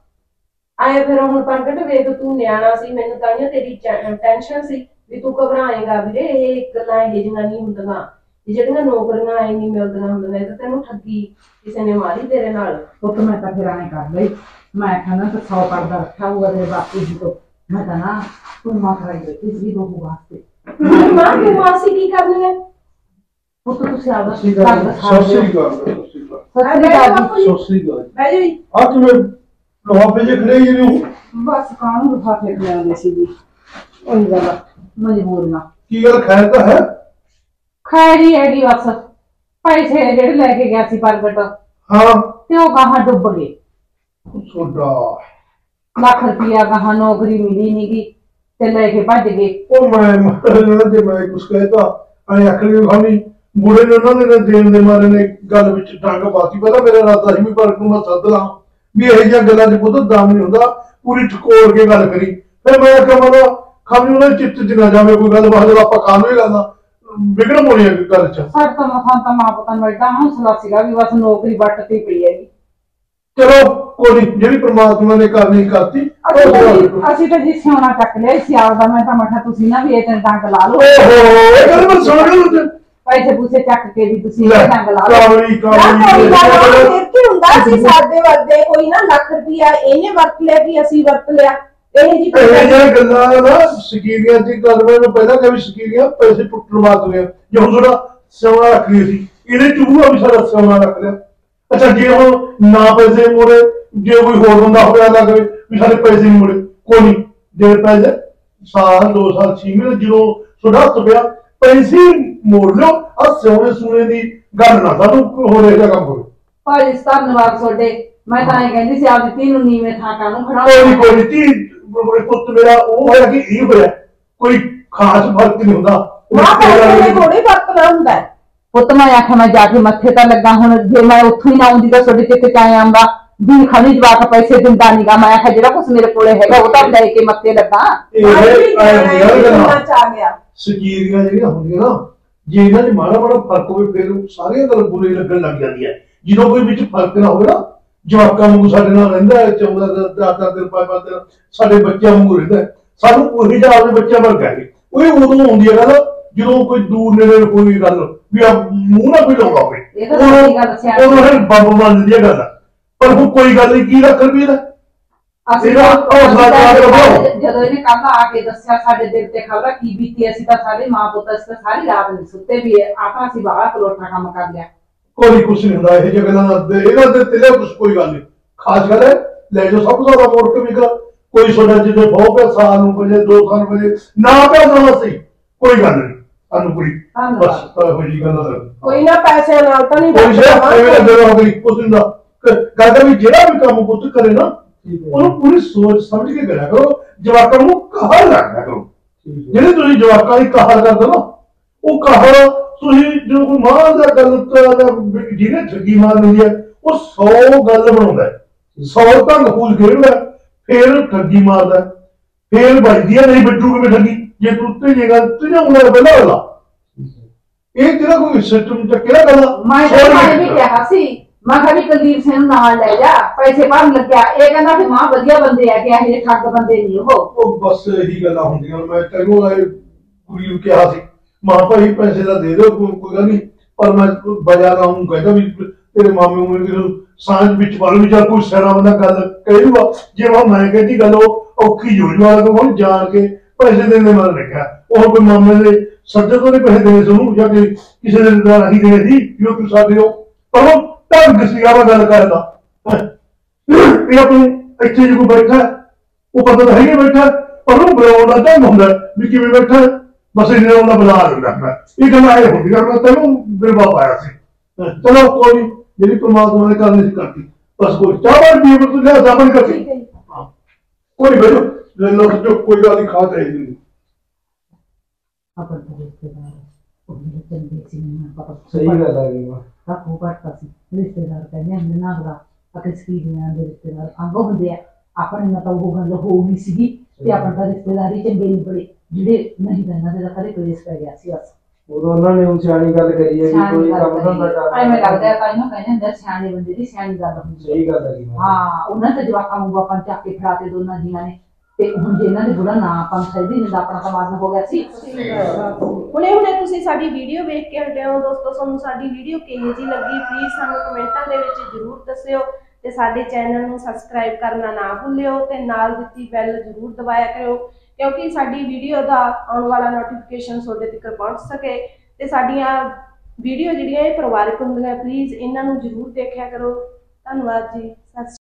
ਆਏ ਫਿਰ ਹੁਣ ਪ੍ਰਗਟ ਵੇਖ ਤੂੰ ਨਿਆਣਾ ਸੀ ਮੈਨੂੰ ਤਾਂ ਤੇਰੀ ਟੈਨਸ਼ਨ ਸੀ ਵੀ ਤੂੰ ਘਬਰਾਏਗਾ ਵੀਰੇ ਇਹ ਗੱਲਾਂ ਇਹ ਜਿਹੀਆਂ ਨਹੀਂ ਹੁੰਦੀਆਂ ਜਿਹੜੀਆਂ ਨੌਕਰੀਆਂ ਆਈ ਨਹੀਂ ਮਿਲਦੀਆਂ ਹੁੰਦੀਆਂ ਇਹ ਤਾਂ ਤੈਨੂੰ ਠੱਗੀ ਕਿਸੇ ਨੇ ਮਾਰੀ ਤੇਰੇ ਨਾਲ। ਪੁੱਤ ਮੈਂ ਤਾਂ ਫਿਰ ਐਂ ਕਰ ਲਈ ਮੈਂ ਕਹਿੰਦਾ ਤਾਂ ਸੌ ਕਰਦਾ ਰੱਖਿਆ ਹੋਊਗਾ ਤੇਰੇ ਬਾਪੂ ਜੀ ਤੋਂ ਮੈਂ ਤਾਂ ਨਾ ਤੂੰ ਮਾਂ ਕਰਾਈ ਬੈਠੀ ਸੀ ਬਹੂ ਵਾਸਤੇ। ਮਾਂ ਤੂੰ ਮਾਸੀ ਕੀ ਕਰਨੀ ਹੈ ਪੁੱਤ ਤੁਸੀਂ ਆਪਦਾ ਸਤਿ ਸ਼੍ਰੀ ਅਕਾਲ ਸਤਿ ਸ਼੍ਰੀ ਅਕਾਲ ਸਤਿ ਸ਼੍ਰੀ ਅਕਾਲ ਜੀ। ਸਤਿ ਸ਼੍ਰੀ ਅਕਾਲ ਬਹਿ ਜਾ ਜੀ। ਆ ਕਿਵੇਂ ਲੋਹਾਪੇ ਜੇ ਖੜੇ ਹੀ ਨਹੀਂ ਬਸ ਕਾਹਨੂੰ ਲਿਫਾਫੇ ਖਿਲਾਉਂਦੇ ਸੀ ਜੀ ਉਹੀ ਗੱਲ ਮਜਬੂਰ ਨਾ ਕੀ ਗੱਲ ਖੈਰ ਤਾਂ ਹੈ। ਖੈਰ ਹੀ ਹੈਗੀ ਬਸ ਪੈਸੇ ਜਿਹੜੇ ਲੈ ਕੇ ਗਿਆ ਸੀ ਪ੍ਰਗਟ ਹਾਂ ਤੇ ਉਹ ਗਾਹਾਂ ਡੁੱਬ ਗਏ। ਛੋਟਾ ਲੱਖ ਰੁਪਇਆ ਗਾਹਾਂ ਨੌਕਰੀ ਮਿਲੀ ਨੀ ਗੀ ਤੇ ਲੈ ਕੇ ਭੱਜ ਗਏ। ਉਹ ਮੈਂ ਮੈਂ ਜੇ ਮੈਂ ਕੁਛ ਕਹਿਤਾ ਐ ਆਖਰੀ ਖਾਣੀ ਬੁੜੇ ਨੇ ਉਹਨਾਂ ਨੇ ਦੇਣ ਦੇ ਮਾਰੇ ਨੇ ਗੱਲ ਵਿੱਚ ਡੰਗ ਪਾਤੀ। ਪਹਿਲਾਂ ਮੇਰਾ ਇਰਾਦਾ ਸੀ ਵੀ ਪਰ ਨੂੰ ਮੈਂ ਸੱਦ ਲਾਂ ਵੀ ਇਹ ਜਿਹੀਆਂ ਗੱਲਾਂ ਚ ਪੁੱਤ ਦਮ ਨਹੀਂ ਹੁੰਦਾ ਪੂਰੀ ਠਕੋਰ ਕੇ ਗੱਲ ਕਰੀ। ਫਿਰ ਮੈਂ ਆਖਿਆ ਮਤਲਬ ਖਾਣੀ ਉਹਨਾਂ ਚਿੱਤ ਚ ਨਾ ਜਾਵੇ ਕੋਈ ਗੱਲ ਬਾਅਦ ਆਪਾਂ ਕਾਹਨੂੰ ਹੀ ਕਰਨਾ ਵਿਗੜ ਹੋਣੀ ਹੈ ਗੱਲ ਚ। ਸਾਡੇ ਤਾਂ ਮਸਾਂ ਤਾਂ ਮਾਂ ਪੁੱਤਾਂ ਨੂੰ ਏਡਾ ਹੌਸਲਾ ਸੀਗਾ ਵੀ ਬਸ ਨੌਕਰੀ ਵੱਟਦੀ ਪਈ ਹੈਗੀ। ਚਲੋ ਕੋਈ ਨੀ, ਜਿਹੜੀ ਪ੍ਰਮਾਤਮਾ ਨੇ ਕਰਨੀ ਕਰਤੀ। ਅਸੀਂ ਤਾਂ ਜੀ ਅਸੀਂ ਤਾਂ ਜੀ ਸਿਆਣਾ ਚੱਕ ਲਿਆ ਸੀ ਆਪਦਾ। ਮੈਂ ਤਾਂ ਮਠਾ ਤੁਸੀਂ ਨਾ ਵੀ ਇਹ ਤੇ ਡੰਗ ਲਾ ਲਓ ਓਹੋ ਇਹ ਗੱਲ ਮੈਂ ਸੁਣ ਗਿਆ ਪੈਸੇ ਪੂਸੇ ਚੱਕ ਕੇ ਵੀ ਤੁਸੀਂ ਇਹ ਡੰਗ ਲਾ ਲਓ। ਕਾਵਲੀ ਕਾਵਲੀ ਫਿਰ ਕੀ ਹੁੰਦਾ ਸੀ ਸਾਡੇ ਵਰਦੇ ਕੋਈ ਨਾ ਲੱਖ ਰੁਪਇਆ ਇਹਨੇ ਵਰਤ ਲਿਆ ਕਿ ਅਸੀਂ ਵਰਤ ਲਿਆ ਇਹ ਜੀ ਇਹ ਜਿਹੜੀਆਂ ਗੱਲਾਂ ਨਾ ਸਕੀਰੀਆਂ ਦੀ ਗੱਲ ਮੈਂ ਪਹਿਲਾਂ ਕਿਹਾ ਵੀ ਸਕੀਰੀਆਂ ਪੈਸੇ ਪੁੱਟਣ ਵਾਸਤੇ ਜੇ ਹੁਣ ਥੋੜਾ ਸਿਉਣਾ ਰੱਖ ਲਈ ਸੀ ਇਹਨੇ ਚੂਹਾ ਵੀ ਸਾਡਾ ਸਿਉਣਾ ਰੱਖ ਲਿਆ। ਅੱਛਾ ਜੇ ਹੁਣ ਨਾ ਪੈਸੇ ਮੋੜੇ ਜੇ ਕੋਈ ਹੋਰ ਬੰਦਾ ਹੋਇਆ ਲੱਗ ਵੀ ਸਾਡੇ ਪੈਸੇ ਨਹੀਂ ਮੋੜੇ ਕੋਈ ਨਹੀਂ ਜੇ ਪੈਸੇ ਸਾਲ ਦੋ ਸਾਲ ਛੇ ਮਹੀਨੇ ਜਦੋਂ ਤੁਹਾਡਾ ਹੱਥ ਪਿਆ ਪੈਸੇ ਮੋੜ ਲਓ। ਆ ਸਿਉਣੇ ਸੂਣੇ ਦੀ ਗੱਲ ਨਾ ਸਾਨੂੰ ਹੋਰ ਇਹਦਾ ਕੰਮ ਹੋਵੇ। ਭਾਜੀ ਧੰਨਵਾਦ ਤੁਹਾਡੇ। ਮੈਂ ਤਾਂ ਇਹ ਕਹਿੰਦੀ ਸੀ ਆਪਦੀ ਧੀ ਨੂੰ ਨੀਵੇਂ ਥਾਂ ਕਾਹਨੂੰ ਖੜਾ ਕੋਈ ਕੋਈ ਨੀ ਧੀ ਪੁੱਤ ਮੇਰਾ ਉਹ ਹੋਇਆ ਕਿ ਇਹ ਹੋਇਆ ਕੋਈ ਖਾਸ ਫਰਕ ਨਹੀਂ ਹੁੰਦਾ। ਮਾਂ ਪੈਸੇ ਥੋੜੀ ਵਰਤਣਾ ਹੁੰਦਾ। ਪੁੱਤ ਮੈਂ ਆਖਿਆ ਮੈਂ ਜਾ ਕੇ ਮੱਥੇ ਤਾਂ ਲੱਗਾ ਹੁਣ ਜੇ ਮੈਂ ਉੱਥੋਂ ਹੀ ਨਾ ਆਉਂਦੀ ਤਾਂ ਤੁਹਾਡੇ ਕਿਤੇ ਕਾਇ ਆਂਦਾ ਵੀ ਖਾਲੀ ਜਵਾਕ ਪੈਸੇ ਦਿੰਦਾ ਨੀਗਾ। ਮੈਂ ਆਖਿਆ ਜਿਹੜਾ ਕੁਛ ਮੇਰੇ ਕੋਲੇ ਹੈਗਾ ਉਹ ਤਾਂ ਲੈ ਕੇ ਮੱਥੇ ਲੱਗਾ। ਸਕੀਰੀਆਂ ਜਿਹੜੀਆਂ ਹੁੰਦੀਆਂ ਨਾ ਜੇ ਇਹਨਾਂ 'ਚ ਮਾੜਾ ਮਾੜਾ ਫਰਕ ਹੋਵੇ ਫਿਰ ਸਾਰੀਆਂ ਗੱਲ ਬੁਰੇ ਲੱਗਣ ਲੱਗ ਜਾਂਦੀ ਹੈ। ਜਦੋਂ ਕੋਈ ਵਿੱਚ ਫਰਕ ਨਾ ਹੋਵੇ ਨਾ ਜਵਾਕਾਂ ਵਾਂਗੂ ਸਾਡੇ ਨਾਲ ਰਹਿੰਦਾ ਹੈ ਚੌਦਾਂ ਦਿਨ ਚਾਰ ਦਿਨ ਪੰਜ ਪੰਜ ਦਿਨ ਸਾਡੇ ਬੱਚਿਆਂ ਵਾਂਗੂ ਰਹਿੰਦਾ ਸਾਨੂੰ ਉਹੀ ਜਿਹਾ ਆਪਣੇ ਬੱਚਿਆਂ ਵਰਗਾ ਹੈ। ਉਹ ਉਦੋਂ ਹੁੰਦੀ ਹੈ ਗੱਲ ਜਦੋਂ ਕੋਈ ਦੂਰ ਨੇੜੇ ਕੋਈ ਗੱਲ ਵੀ ਆ ਮੂੰਹ ਨਾ ਕੋਈ ਲਾਉਂਦਾ ਹੋਵੇ ਉਹ ਬੰਬ ਮੰਨਦੀ ਹੈ ਗੱਲ ਪਰ ਹੁਣ ਕੋਈ ਗੱਲ ਨਹੀਂ ਕੀ ਰੱਖ ਰੁਪਏ ਦਾ ਜਦੋਂ ਇਹਨੇ ਕੱਲ ਆ ਕੇ ਦੱਸਿਆ ਸਾਡੇ ਦਿਲ ਤੇ ਖਬਰ ਕੀ ਬੀਤੀ ਅਸੀਂ ਤਾਂ ਸਾਰੇ ਮਾਂ ਪੁੱਤ ਅਸੀਂ ਤਾਂ ਸਾਰੀ ਰਾਤ ਨਹੀਂ ਸੁੱਤੇ ਵੀ ਆਪਾਂ ਅਸੀਂ ਬਾਹਰ ਪਲੋਟਾ ਕੰਮ ਕਰ ਲਿਆ। ਕੋਈ ਕੁਛ ਨਹੀਂ ਹੁੰਦਾ ਇਹ ਜਗ੍ਹਾ ਨਾਲ ਇਹਨਾਂ ਦੇ ਤਿਲੇ ਕੁਛ ਕੋਈ ਗੱਲ ਨਹੀਂ ਖਾਸ ਗੱਲ ਹੈ ਲੈ ਜਾਓ ਸਭ ਤੋਂ ਜ਼ਿਆਦਾ ਮੋੜ ਕੇ ਵੀ ਕੋਈ ਤੁਹਾਡਾ ਜਿਹਦੇ ਬਹੁਤ ਪਿਆ ਸਾਲ ਨੂੰ ਵਜੇ ਦੋ ਸਾਲ ਵਜੇ ਨਾ ਪਿਆ ਨਾ ਸਹੀ ਕੋਈ ਗੱਲ ਨਹੀਂ ਸਾਨੂੰ ਕੋਈ ਬਸ ਹੋ ਜੀ ਗੱਲ ਕੋਈ ਨਾ ਪੈਸਿਆਂ ਨਾਲ ਤਾਂ ਨਹੀਂ ਕੋਈ ਜਿਹੜਾ ਹੋ ਗਈ ਕੁਛ ਨਹੀਂ ਦਾ ਕਹਿੰਦਾ ਵੀ ਜਿਹੜਾ ਵੀ ਕੰਮ ਪੁੱਤ ਕਰੇ ਨਾ ਉਹਨੂੰ ਪੂਰੀ ਸੋਚ ਸਮਝ ਕੇ ਕਰਿਆ ਕਰੋ। ਜਵਾਕਾਂ ਨੂੰ ਕਹਾਲ ਰੱਖਿਆ ਕਰੋ। ਜਿਹੜੇ ਤੁਸੀਂ ਜਵਾਕਾਂ ਦੀ ਕਹਾਲ ਕਰਦੇ ਨਾ ਉਹ ਕਹਾਲ ਤੁਸੀਂ ਜੋ ਕੋਈ ਮਾਂ ਦਾ ਗੱਲ ਜਿਹਨੇ ਠੱਗੀ ਮਾਰ ਦਿੰਦੀ ਹੈ ਉਹ ਸੌ ਗੱਲ ਬਣਾਉਂਦਾ ਸੌ ਢੰਗ ਫੂਲ ਖੇਡਦਾ ਫੇਰ ਠੱਗੀ ਮਾਰਦਾ ਫੇਰ ਵੱਜਦੀ ਹੈ ਨਹੀਂ ਬੱਜੂ ਕਿਵੇਂ ਠੱਗੀ ਜੇ ਤੂੰ ਤੇ ਗੱਲ ਤੇ ਉਂਗਲ ਪਹਿਲਾਂ ਵਾਲਾ ਇਹ ਤੇਰਾ ਕੋਈ ਸਿਸਟਮ ਚ ਕਿਹੜਾ ਗੱਲ ਮੈਂ ਤਾਂ ਵੀ ਕਿਹਾ ਸੀ ਮੈਂ ਕਿਹਾ ਵੀ ਕੁਲਦੀਪ ਸਿੰਘ ਨੂੰ ਨਾਲ ਲੈ ਜਾ ਪੈਸੇ ਭਰਨ ਲੱਗਿਆ ਇਹ ਕਹਿੰਦਾ ਵੀ ਮਾਂ ਵਧੀਆ ਬੰਦੇ ਆ ਕਿ ਇਹ ਠੱਗ ਬੰਦੇ ਨਹੀਂ ਉਹ ਉਹ ਬਸ ਇਹੀ ਗੱਲਾਂ ਹੁੰਦੀਆਂ ਮੈਂ ਤੈਨੂੰ ਆਏ ਕੁੜੀ ਨੂੰ ਕਿਹਾ ਸੀ ਮਾਂ ਭਾਈ ਪੈਸੇ ਦਾ ਦੇ ਦਿਓ ਕੋਈ ਗੱਲ ਨਹੀਂ ਪਰ ਮੈਂ ਬਜਾ ਦਾ ਹੂੰ ਕਹਿੰਦਾ ਵੀ ਤੇਰੇ ਮਾਮੇ ਨੂੰ ਸਾਂਝ ਵਿੱਚ ਪਾ ਲਓ ਜਾਂ ਕੋਈ ਸਿਆਣਾ ਬੰਦਾ ਗੱਲ ਕਹੇਗਾ ਜੇ ਮੈਂ ਕਹਿੰਦੀ ਗੱਲ ਉਹ ਔਖੀ ਹੋ ਜੂ ਵਾਲਾ ਤੋਂ ਜਾਣ ਕੇ ਪੈਸੇ ਦੇਣ ਦੇ ਮਨ ਲੱਗਿਆ ਉਹ ਕੋਈ ਮਾਮੇ ਦੇ ਸੱਜੇ ਤੋਂ ਨਹੀਂ ਪੈਸੇ ਦੇਣੇ ਸਾਨੂੰ ਜਾਂ ਕਿ ਕਿਸੇ ਦੇ ਨਾਲ ਨਹੀਂ ਦੇਣੇ ਸੀ ਜੋ ਤੂੰ ਸਾਡੇ ਹੋ ਪਰ ਉਹ ਢੰਗ ਸੀਗਾ ਮੈਂ ਗੱਲ ਕਰਦਾ ਇਹ ਆਪਣੀ ਇੱਥੇ ਜੇ ਕੋਈ ਬੈਠਾ ਉਹ ਪਤਾ ਤਾਂ ਹੈਗਾ ਬੈਠਾ ਪਰ ਉਹ ਬੁਲਾਉਣ ਦਾ ਢੰਗ ਹੁੰਦਾ ਵੀ ਕਿਵੇਂ ਬੈਠਾ ਬਸ ਇਹਨਾਂ ਉਹਦਾ ਬੁਲਾ ਲੈਂਦਾ ਇਹ ਗੱਲ ਆਏ ਹੁੰਦੀ ਮੈਂ ਤੈਨੂੰ ਬਿਰਬਾ ਪਾਇਆ ਸੀ ਚਲੋ ਕੋਈ ਜਿਹੜੀ ਪ੍ਰਮਾਤਮਾ ਨੇ ਕਰਨੀ ਸੀ ਕਰਤੀ ਬਸ ਕੋਈ ਚਾਹ ਪੀਏ ਪਰ ਤੂੰ ਲਿਆ ਸਾਬਣ ਕਰਤੀ ਕੋਈ ਬੈਠੋ ਲੈ ਲੋ ਜੋ ਕੋਈ ਗੱਲ ਨਹੀਂ ਖਾ ਚਾਹੀਦੀ ਆਪਾਂ ਤਾਂ ਰਿਸ਼ਤੇਦਾਰ ਉਹ ਵੀ ਚੰਗੇ ਸੀ ਨਾ ਪਤਾ ਸਹੀ ਗੱਲ ਆ ਗਈ ਤਾਂ ਉਹ ਬਾਤ ਸੀ ਰਿਸ਼ਤੇਦਾਰ ਕਹਿੰਦੇ ਹੁੰਦੇ ਨਾ ਬੜਾ ਅਕੇ ਸਕੀਆਂ ਦੇ ਰਿਸ਼ਤੇਦਾਰ ਅੰਗ ਹੁੰਦੇ ਆ ਆਪਣੇ ਨਾਲ ਤਾਂ ਉਹ ਗੱਲ ਹੋ ਗਈ ਸੀ ਤੇ ਆਪਾਂ ਤਾਂ ਰਿਸ਼ਤੇਦਾਰੀ ਚੰਗੇ ਨਹੀਂ ਬੜੇ ਜਿਹੜੇ ਨਹੀਂ ਕਰਨਾ ਤੇ ਕਦੇ ਕੋਈ ਇਸ ਪੈ ਗਿਆ ਸੀ ਬਸ ਉਦੋਂ ਉਹਨਾਂ ਨੇ ਉਹ ਸਿਆਣੀ ਗੱਲ ਕਰੀ ਹੈ ਵੀ ਕੋਈ ਕੰਮ ਧੰਦਾ ਕਰਨਾ ਐਵੇਂ ਲੱਗਦਾ ਤਾਂ ਇਹਨੂੰ ਕਹਿੰਦੇ ਹੁੰਦੇ ਸਿਆਣੇ ਬੰਦੇ ਦੀ ਸਿਆਣੀ ਗੱਲ ਹੁੰਦੀ ਸਹੀ ਗੱਲ ਹੈ ਹਾਂ ਉਹਨਾਂ ਤੇ ਜਵਾਕਾਂ ਨੂੰ ਆਪਾਂ ਚੱਕ ਕੇ ਫੜਾ ਤੇ ਦੋਨਾਂ ਜੀਆਂ ਨੇ ਤੇ ਹੁਣ ਜੇ ਇਹਨਾਂ ਦੇ ਬੁੜਾ ਨਾ ਆਪਾਂ ਸਹੀ ਨਹੀਂ ਦਾ ਆਪਣਾ ਸਮਾਨ ਹੋ ਗਿਆ ਸੀ ਹੁਣੇ ਹੁਣੇ ਤੁਸੀਂ ਸਾਡੀ ਵੀਡੀਓ ਵੇਖ ਕੇ ਹਟੇ ਹੋ ਦੋਸਤੋ ਤੁਹਾਨੂੰ ਸਾਡੀ ਵੀਡੀਓ ਕਿਹੋ ਜਿਹੀ ਲੱਗੀ ਪਲੀਜ਼ ਸਾਨੂੰ ਕਮੈਂਟਾਂ ਦੇ ਵਿੱਚ ਜ਼ਰੂਰ ਦੱਸਿਓ ਤੇ ਸਾਡੇ ਚੈਨਲ ਨੂੰ ਸਬਸਕ੍ਰਾਈਬ ਕਰਨਾ ਨਾ ਭੁੱਲਿਓ ਤੇ ਨਾਲ ਦਿੱਤੀ ਬੈਲ ਜ਼ਰੂਰ ਦਬਾਇਆ ਕਰਿਓ ਕਿਉਂਕਿ ਸਾਡੀ ਵੀਡੀਓ ਦਾ ਆਉਣ ਵਾਲਾ ਨੋਟੀਫਿਕੇਸ਼ਨ ਤੁਹਾਡੇ ਤੱਕ ਪਹੁੰਚ ਸਕੇ ਤੇ ਸਾਡੀਆਂ ਵੀਡੀਓ ਜਿਹੜੀਆਂ ਇਹ ਪਰਿਵਾਰਕ ਹੁੰਦੀਆਂ ਪਲੀਜ਼ ਇਹਨਾਂ ਨੂੰ ਜ਼ਰੂਰ ਦੇਖਿਆ ਕਰੋ ਧੰਨਵਾਦ ਜੀ। ਸਤਿ